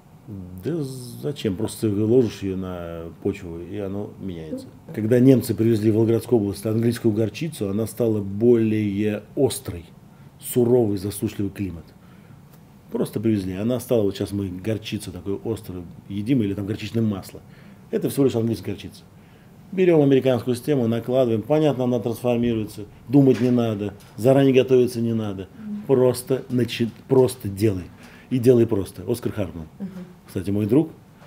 Да зачем? Просто ты ложишь ее на почву, и оно меняется. Когда немцы привезли в Волгоградскую область английскую горчицу, она стала более острой. Суровый, засушливый климат. Просто привезли. Она стала, вот сейчас мы горчицу такой острую едим, или там горчичное масло. Это всего лишь английская горчица. Берем американскую систему, накладываем. Понятно, она трансформируется. Думать не надо. Заранее готовиться не надо. Просто, начи... просто делай. И делай просто. Оскар Хартман. Uh-huh. Кстати, мой друг.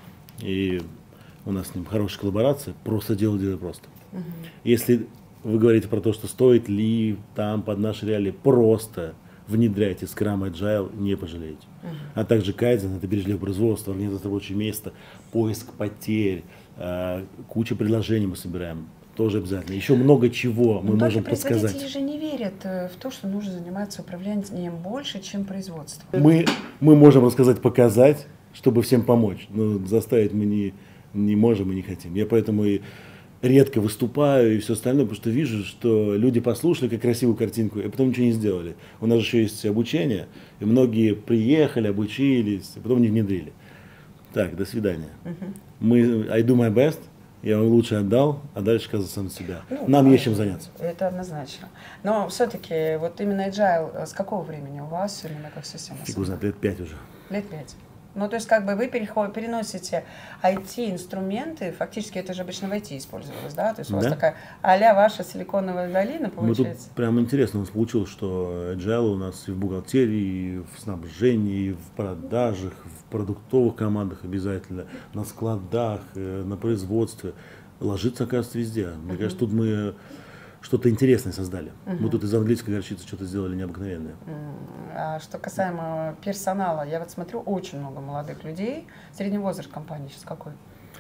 И у нас с ним хорошая коллаборация. Просто делай, делай просто. Uh-huh. Если вы говорите про то, что стоит ли там под наши реалии, просто внедряйте Scrum Agile, не пожалеете. Uh-huh. А также Kaizen, это бережливое производство, организация рабочего места, поиск потерь, э, куча предложений мы собираем, тоже обязательно. Еще много чего мы Но можем подсказать. Производители же не верят в то, что нужно заниматься управлением больше, чем производством. Мы, мы можем рассказать, показать, чтобы всем помочь, но заставить мы не, не можем и не хотим. Я поэтому и редко выступаю и все остальное, потому что вижу, что люди послушали как красивую картинку, и потом ничего не сделали. У нас же еще есть обучение, и многие приехали, обучились, и потом не внедрили. Так, до свидания. Uh-huh. Мы, I do my best, я вам лучше отдал, а дальше сказал сам себя. Ну, Нам есть чем заняться. Это однозначно. Но все-таки вот именно Agile, с какого времени у вас именно как система? Фиг знает, лет пять уже. Лет пять. Ну, то есть, как бы вы переход, переносите ай ти-инструменты, фактически это же обычно в ай ти использовалось, да? То есть у вас да? такая а-ля ваша силиконовая долина получается? Мы тут прям интересно у нас получилось, что Agile у нас и в бухгалтерии, и в снабжении, и в продажах, в продуктовых командах обязательно, на складах, на производстве. Ложится, оказывается, везде. Мне uh-huh. кажется, тут мы что-то интересное создали. Uh-huh. Мы тут из английской горчицы что-то сделали необыкновенное. Uh-huh. А что касаемо персонала, я вот смотрю, очень много молодых людей. Средний возраст компании сейчас какой?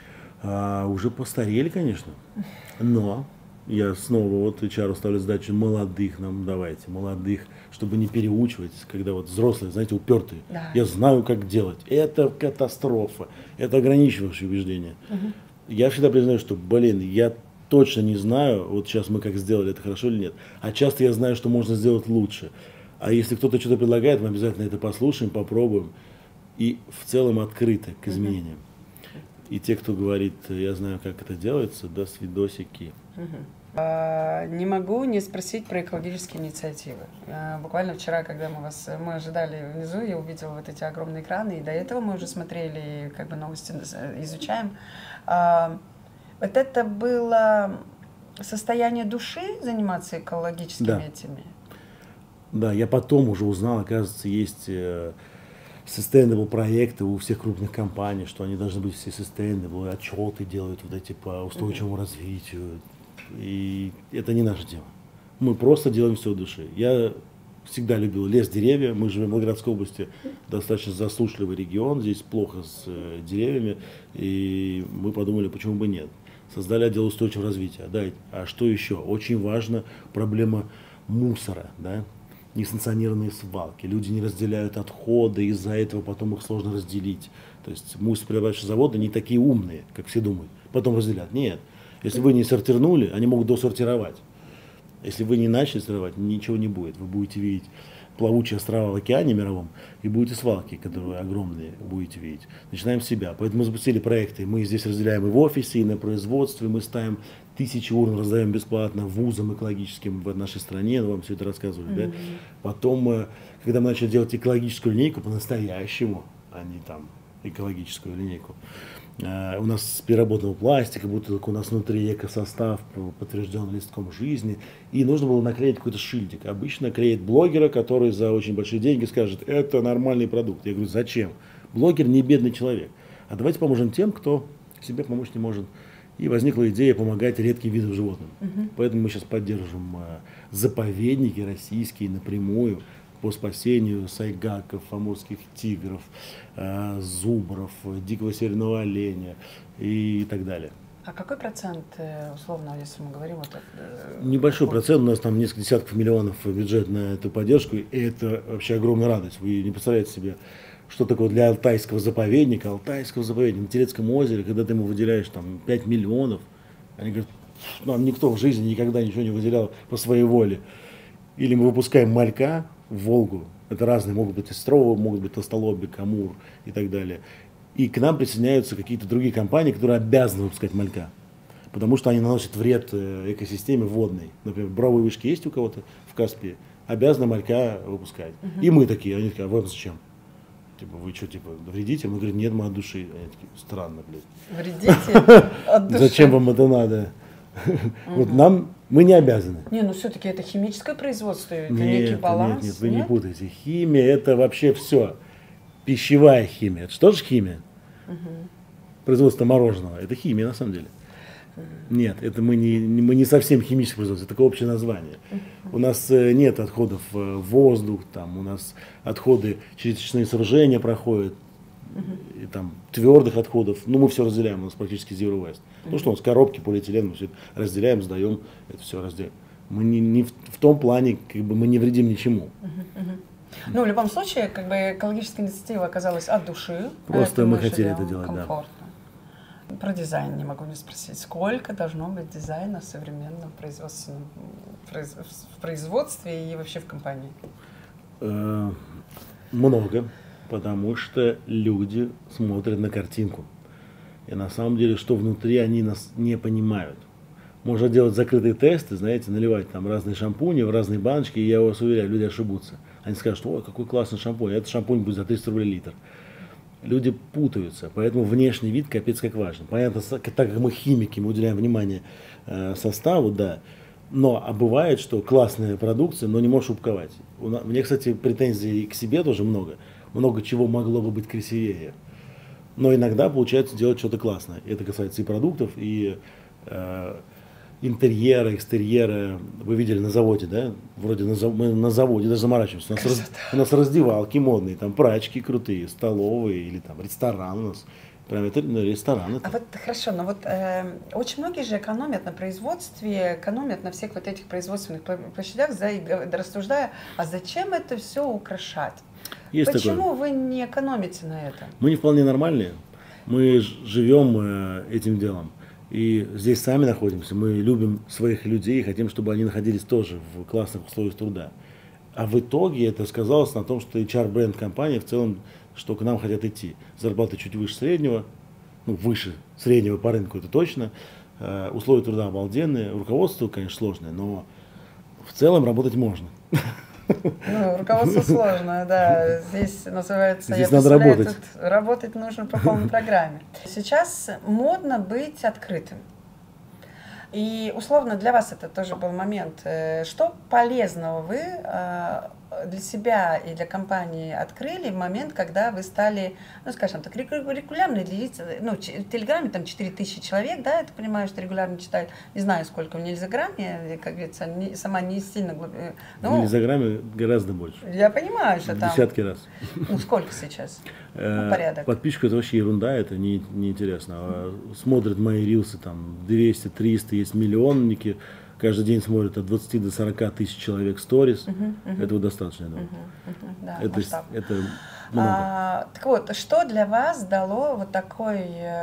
А, уже постарели, конечно. Но я снова вот эйч ар ставлю задачу молодых нам давайте, молодых, чтобы не переучивать, когда вот взрослые, знаете, упертые. Да. Я знаю, как делать. Это катастрофа. Это ограничивающее убеждение. Uh-huh. Я всегда признаю, что, блин, я точно не знаю, вот сейчас мы как сделали, это хорошо или нет. А часто я знаю, что можно сделать лучше. А если кто-то что-то предлагает, мы обязательно это послушаем, попробуем. И в целом открыты к изменениям. И те, кто говорит, я знаю, как это делается, до свидосики. А, не могу не спросить про экологические инициативы. А, буквально вчера, когда мы вас мы ожидали внизу, я увидела вот эти огромные экраны, и до этого мы уже смотрели, как бы новости изучаем. А, вот это было состояние души заниматься экологическими да. этими? Да, я потом уже узнал, оказывается, есть sustainable проекты у всех крупных компаний, что они должны быть все sustainable, отчеты делают вот эти по устойчивому mm-hmm. развитию. И это не наше дело. Мы просто делаем все от души. Я всегда любил лес, деревья. Мы живем в Волгоградской области, достаточно засушливый регион. Здесь плохо с э, деревьями. И мы подумали, почему бы нет. Создали отдел устойчивого развития. Да, а что еще? Очень важна проблема мусора. Да? Несанкционированные свалки. Люди не разделяют отходы, из-за этого потом их сложно разделить. То есть мусороперерабатывающие заводы не такие умные, как все думают. Потом разделят. Нет. Если вы не сортировали, они могут досортировать. Если вы не начали сортировать, ничего не будет. Вы будете видеть плавучие острова в океане мировом и будете свалки, которые огромные, будете видеть. Начинаем с себя. Поэтому мы запустили проекты. Мы здесь разделяем и в офисе, и на производстве. Мы ставим тысячи урн, раздаем бесплатно вузам экологическим в нашей стране. Вам все это рассказывали. Mm-hmm. Да? Потом, когда мы начали делать экологическую линейку по-настоящему, а не там экологическую линейку, Uh, у нас переработанного пластика, бутылка, у нас внутри экосостав подтвержден листком жизни. И нужно было наклеить какой-то шильдик. Обычно клеит блогера, который за очень большие деньги скажет, это нормальный продукт. Я говорю, зачем? Блогер не бедный человек. А давайте поможем тем, кто себе помочь не может. И возникла идея помогать редким видам животным. Uh-huh. Поэтому мы сейчас поддерживаем uh, заповедники российские напрямую по спасению сайгаков, амурских тигров, э, зубров, дикого северного оленя и так далее. А какой процент, условно, если мы говорим вот это? Небольшой процент, у нас там несколько десятков миллионов бюджет на эту поддержку, и это вообще огромная радость. Вы не представляете себе, что такое для алтайского заповедника, алтайского заповедника на Терецком озере, когда ты ему выделяешь там пять миллионов, они говорят, нам никто в жизни никогда ничего не выделял по своей воле. Или мы выпускаем малька в Волгу, это разные, могут быть островы, могут быть толстолобик, амур и так далее. И к нам присоединяются какие-то другие компании, которые обязаны выпускать малька, потому что они наносят вред экосистеме водной. Например, буровые вышки есть у кого-то в Каспии, обязаны малька выпускать. Uh-huh. И мы такие, они такие, а вам зачем? Типа, вы что, типа, вредите? Мы говорим, нет, мы от души. Они такие, странно, блядь. Вредите от души? Зачем вам это надо? Вот нам, мы не обязаны. Не, ну все-таки это химическое производство, это нет, некий баланс. Нет, нет, вы нет? не путаете. Химия это вообще все. Пищевая химия. Это что же химия? Угу. Производство мороженого. Это химия на самом деле. Угу. Нет, это мы не, мы не совсем химическое производство, это такое общее название. Угу. У нас нет отходов в воздух, там, у нас отходы через очистные сооружения проходят. Uh-huh. И там твердых отходов, ну мы все разделяем, у нас практически zero waste. Uh-huh. Ну что, у нас коробки, полиэтилен, мы все это разделяем, сдаем, это все разделяем. Мы не, не в, в том плане, как бы мы не вредим ничему. Uh-huh. Uh-huh. Ну в любом случае, как бы экологическая инициатива оказалась от души. Просто мы хотели это делать, комфортно. Да. Про дизайн не могу не спросить. Сколько должно быть дизайна в современном производственном, в производстве и вообще в компании? Uh, много. Потому что люди смотрят на картинку. И на самом деле, что внутри, они нас не понимают. Можно делать закрытые тесты, знаете, наливать там разные шампуни в разные баночки, и я вас уверяю, люди ошибутся. Они скажут, ой, какой классный шампунь, этот шампунь будет за триста рублей литр. Люди путаются, поэтому внешний вид капец как важен. Понятно, так как мы химики, мы уделяем внимание э, составу, да, но а бывает, что классная продукция, но не можешь упаковать. У меня, кстати, претензий к себе тоже много. Много чего могло бы быть красивее. Но иногда получается делать что-то классное. Это касается и продуктов, и э, интерьера, экстерьера. Вы видели на заводе, да? Вроде на, мы на заводе даже заморачиваемся. У нас, раз, у нас раздевалки модные, там прачки крутые, столовые или там ресторан у нас. Прям это ну, ресторан. Это. А вот хорошо, но вот э, очень многие же экономят на производстве, экономят на всех вот этих производственных площадях, за, рассуждая, а зачем это все украшать? Есть Почему такое. вы не экономите на этом? Мы не вполне нормальные. Мы живем э, этим делом. И здесь сами находимся. Мы любим своих людей и хотим, чтобы они находились тоже в классных условиях труда. А в итоге это сказалось на том, что эйч ар-бренд компании в целом, что к нам хотят идти. Зарплаты чуть выше среднего, ну, выше среднего по рынку, это точно. Э, условия труда обалденные, руководство, конечно, сложное, но в целом работать можно. Ну, руководство сложное, да. Здесь называется, Здесь я надо представляю, работать. Тут работать нужно по полной программе. Сейчас модно быть открытым. И условно для вас это тоже был момент. э, Что полезного вы э, для себя и для компании открыли в момент, когда вы стали, ну, скажем так, реку- регулярно делиться, ну, ч- в Телеграме там четыре тысячи человек, да, я так понимаю, что регулярно читают, не знаю, сколько в Нельзяграме, как говорится, не- сама не сильно, глуб- э, В ну, Нельзяграме гораздо больше. я понимаю, что там, Десятки раз. ну, сколько сейчас? Э, Ну, порядок. Подписчику это вообще ерунда, это не, не интересно. А смотрят мои рилсы, там двести триста, есть миллионники. Каждый день смотрят от двадцати до сорока тысяч человек сторис. Мгм, мгм. Этого достаточно, я думаю. Мгм, мгм, да, Это, масштаб. это много. А, так вот, что для вас дало вот, такой,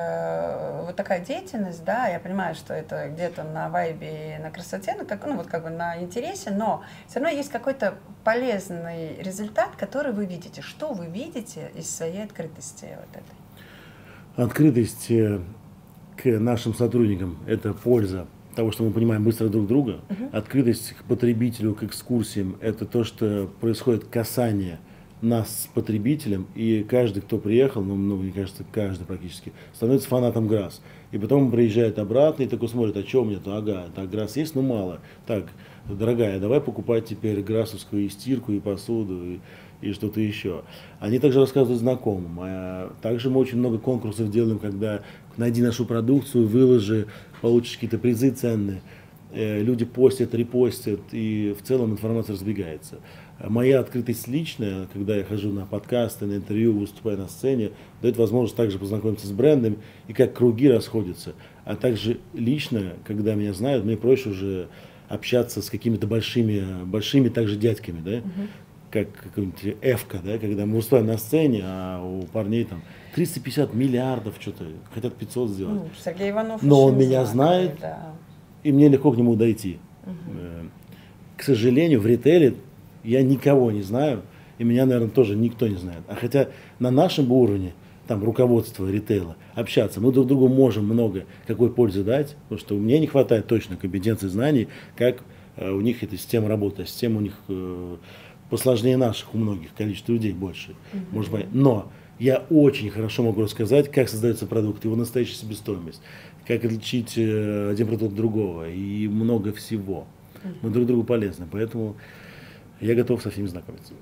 э, вот такая деятельность, да, я понимаю, что это где-то на вайбе, на красоте, ну, как, ну, вот как бы на интересе, но все равно есть какой-то полезный результат, который вы видите. Что вы видите из своей открытости вот этой? Открытость э, к нашим сотрудникам – это польза того, что мы понимаем быстро друг друга. Мгм. Открытость к потребителю, к экскурсиям – это то, что происходит касание нас с потребителем, и каждый, кто приехал, ну, ну, мне кажется, каждый практически, становится фанатом ГРАС. И потом он приезжает обратно и такой смотрит, а что у меня-то, ага, так, ГРАС есть, ну мало. Так, дорогая, давай покупать теперь ГРАСовскую и стирку, и посуду, и, и что-то еще. Они также рассказывают знакомым. А также мы очень много конкурсов делаем, когда найди нашу продукцию, выложи, получишь какие-то призы ценные. Э, Люди постят, репостят, и в целом информация разбегается. Моя открытость личная, когда я хожу на подкасты, на интервью, выступаю на сцене, дает возможность также познакомиться с брендом и как круги расходятся. А также лично, когда меня знают, мне проще уже общаться с какими-то большими, большими также дядьками, да, Мгм. как какой-нибудь Эвка, да, когда мы выступаем на сцене, а у парней там триста пятьдесят миллиардов что-то, хотят пятьсот сделать. Ну, Сергей Иванов Но он очень меня знаковый, знает. да. И мне легко к нему дойти. Э, К сожалению, в ритейле я никого не знаю, и меня, наверное, тоже никто не знает. А хотя на нашем уровне, там, руководство ритейла, общаться, мы друг другу можем много какой пользы дать, потому что мне не хватает точно компетенций, знаний, как э, у них эта система работает. А система у них э, посложнее наших, у многих, количество людей больше. Может быть. Но я очень хорошо могу рассказать, как создается продукт, его настоящая себестоимость, как отличить э, один продукт от другого и много всего. Мы друг другу полезны, поэтому я готов со всеми знакомиться.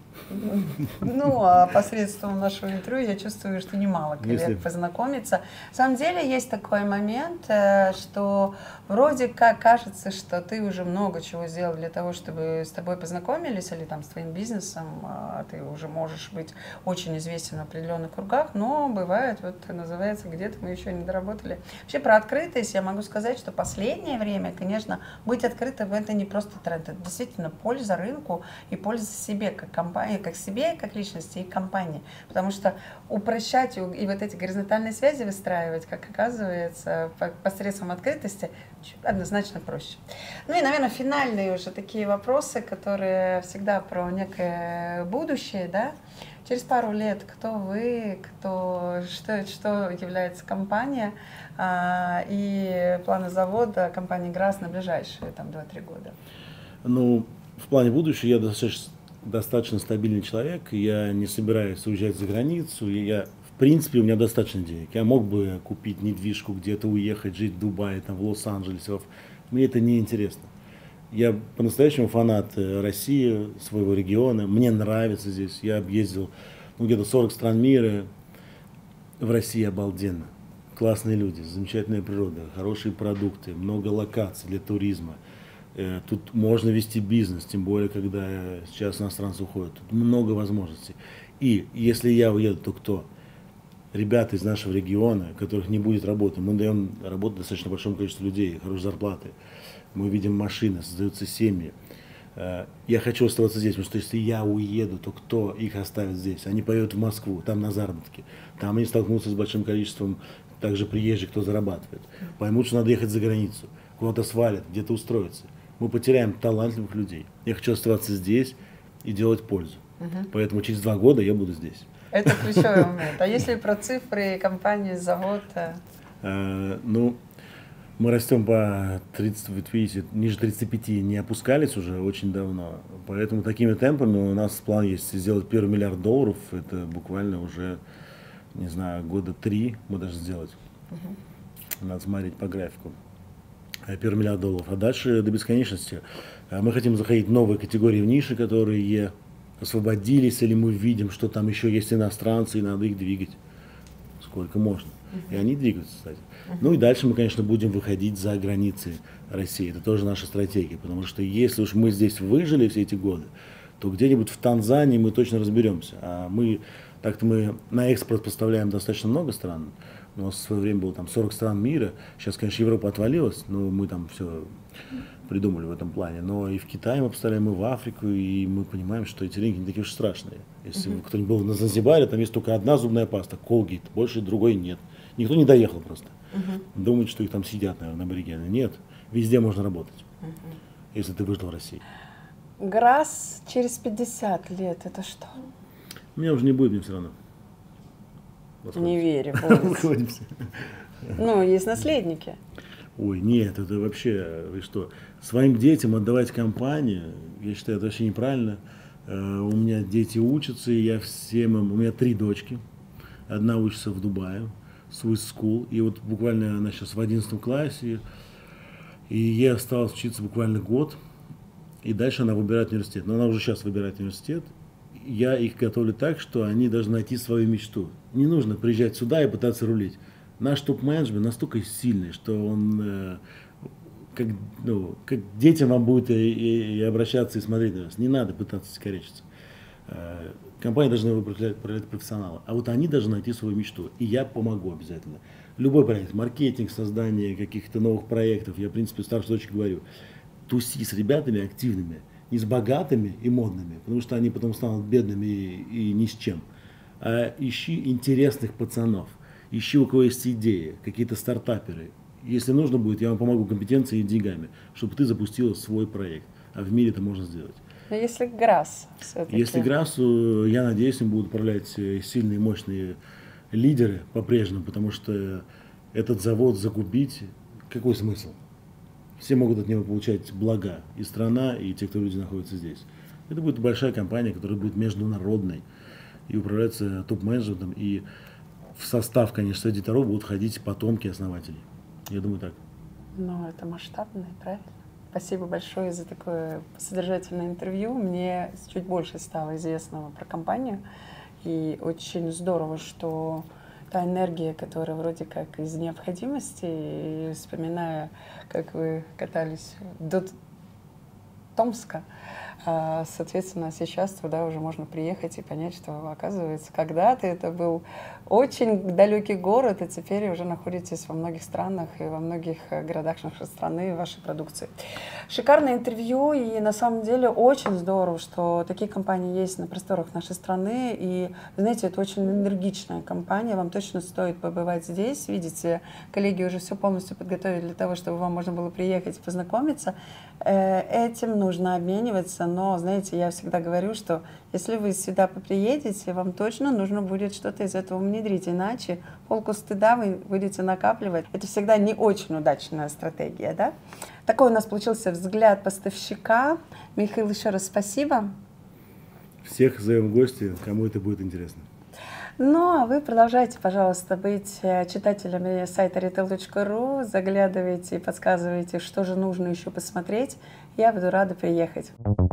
Ну, а посредством нашего интервью я чувствую, что немало коллег Если- познакомиться. На самом деле есть такой момент, э, что вроде как кажется, что ты уже много чего сделал для того, чтобы с тобой познакомились, или там с твоим бизнесом, а ты уже можешь быть очень известен в определенных кругах, но бывает, вот называется, где-то мы еще не доработали. Вообще про открытость я могу сказать, что последнее время, конечно, быть открытым — это не просто тренд, это действительно польза рынку и польза себе как компании, как себе, как личности и компании. Потому что упрощать и и вот эти горизонтальные связи выстраивать, как оказывается, по- посредством открытости, однозначно проще. Ну и, наверное, финальные уже такие вопросы, которые всегда про некое будущее, да? Через пару лет кто вы, кто, что, что является компания, а, и планы завода компании ГРАС на ближайшие там два-три года. Ну, в плане будущего я достаточно, достаточно стабильный человек, я не собираюсь уезжать за границу, и я, в принципе, у меня достаточно денег. Я мог бы купить недвижку, где-то уехать, жить в Дубае, там, в Лос-Анджелесе. в- Мне это не интересно. Я по-настоящему фанат э, России, своего региона. Мне нравится здесь. Я объездил ну, где-то сорок стран мира. В России обалденно. Классные люди, замечательная природа, хорошие продукты, много локаций для туризма. Э, Тут можно вести бизнес, тем более, когда э, сейчас иностранцы уходят. Тут много возможностей. И если я уеду, то кто? Ребята из нашего региона, которых не будет работы. Мы даем работу достаточно большому количеству людей, хорошие зарплаты. Мы видим машины, создаются семьи. Э, Я хочу оставаться здесь, потому что если я уеду, то кто их оставит здесь? Они поедут в Москву, там на заработки. Там они столкнутся с большим количеством также приезжих, кто зарабатывает. Поймут, что надо ехать за границу. Куда-то свалят, где-то устроиться. Мы потеряем талантливых людей. Я хочу оставаться здесь, и делать пользу. Мгм. Поэтому через два года я буду здесь. Это ключевой момент. А если про цифры компании, завод? э, А, ну, мы растем по тридцать, вот видите, ниже тридцати пяти не опускались уже очень давно. Поэтому такими темпами у нас план есть сделать первый миллиард долларов. Это буквально уже, не знаю, года три мы даже сделать. Надо смотреть по графику. А Первый миллиард долларов. А дальше до бесконечности. А Мы хотим заходить в новые категории в ниши, которые освободились, или мы видим, что там еще есть иностранцы, и надо их двигать сколько можно. И они двигаются, кстати. Ну и дальше мы, конечно, будем выходить за границы России. Это тоже наша стратегия, потому что если уж мы здесь выжили все эти годы, то где-нибудь в Танзании мы точно разберемся. А мы, так-то мы на экспорт поставляем достаточно много стран. У нас в свое время было там сорок стран мира. Сейчас, конечно, Европа отвалилась, но мы там все придумали в этом плане. Но и в Китае мы поставляем, и в Африку, и мы понимаем, что эти рынки не такие уж страшные. Если uh-huh. кто-нибудь был на Занзибаре, там есть только одна зубная паста, Colgate, больше другой нет. Никто не доехал просто. Uh-huh. Думают, что их там сидят, наверное, аборигены. Нет, везде можно работать, uh-huh. если ты выжил в России. ГРАС через пятьдесят лет, это что? Меня уже не будет, мне все равно. Не верю. Расходимся. Ну, есть наследники. Ой, нет, это вообще, вы что, своим детям отдавать компанию, я считаю, это вообще неправильно. Uh, у меня дети учатся, и я всем им, у меня три дочки, одна учится в Дубае, Swiss School, и вот буквально она сейчас в одиннадцатом классе, и ей осталось учиться буквально год, и дальше она выбирает университет, но она уже сейчас выбирает университет. Я их готовлю так, что они должны найти свою мечту. Не нужно приезжать сюда и пытаться рулить. Наш топ-менеджмент настолько сильный, что он э, как, ну, как детям вам будет и, и, и обращаться и смотреть на вас. Не надо пытаться скоречиться. Э, компания должна выбрать профессионала, а вот они должны найти свою мечту. И я помогу обязательно. Любой проект, маркетинг, создание каких-то новых проектов, я, в принципе, старшей дочке говорю, туси с ребятами активными, не с богатыми и модными, потому что они потом станут бедными и, и ни с чем, а ищи интересных пацанов. Ищи, у кого есть идеи, какие-то стартаперы. Если нужно будет, я вам помогу компетенцией и деньгами, чтобы ты запустила свой проект. А в мире это можно сделать. Но если ГРАС все-таки? Если ГРАСу, я надеюсь, им будут управлять сильные, мощные лидеры по-прежнему, потому что этот завод закупить, какой смысл? Все могут от него получать блага, и страна, и те, кто люди находятся здесь. Это будет большая компания, которая будет международной и управляться топ-менеджментом, и в состав, конечно, аудиторов будут ходить потомки основателей. Я думаю, так. Ну, это масштабно, правильно? Спасибо большое за такое содержательное интервью. Мне чуть больше стало известного про компанию. И очень здорово, что та энергия, которая вроде как из необходимости, и вспоминая, как вы катались до Томска, соответственно, сейчас туда уже можно приехать и понять, что, оказывается, когда-то это был очень далекий город, и теперь уже находитесь во многих странах и во многих городах нашей страны вашей продукции. Шикарное интервью, и на самом деле очень здорово, что такие компании есть на просторах нашей страны, и, знаете, это очень энергичная компания, вам точно стоит побывать здесь. Видите, коллеги уже все полностью подготовили для того, чтобы вам можно было приехать и познакомиться. Этим нужно обмениваться, но, знаете, я всегда говорю, что если вы сюда приедете, вам точно нужно будет что-то из этого внедрить, иначе полку стыда вы будете накапливать. Это всегда не очень удачная стратегия, да? Такой у нас получился взгляд поставщика. Михаил, еще раз спасибо. Всех зовем в гости, кому это будет интересно. Ну, а вы продолжайте, пожалуйста, быть читателями сайта ритейл точка ру, заглядывайте и подсказывайте, что же нужно еще посмотреть. Я буду рада приехать.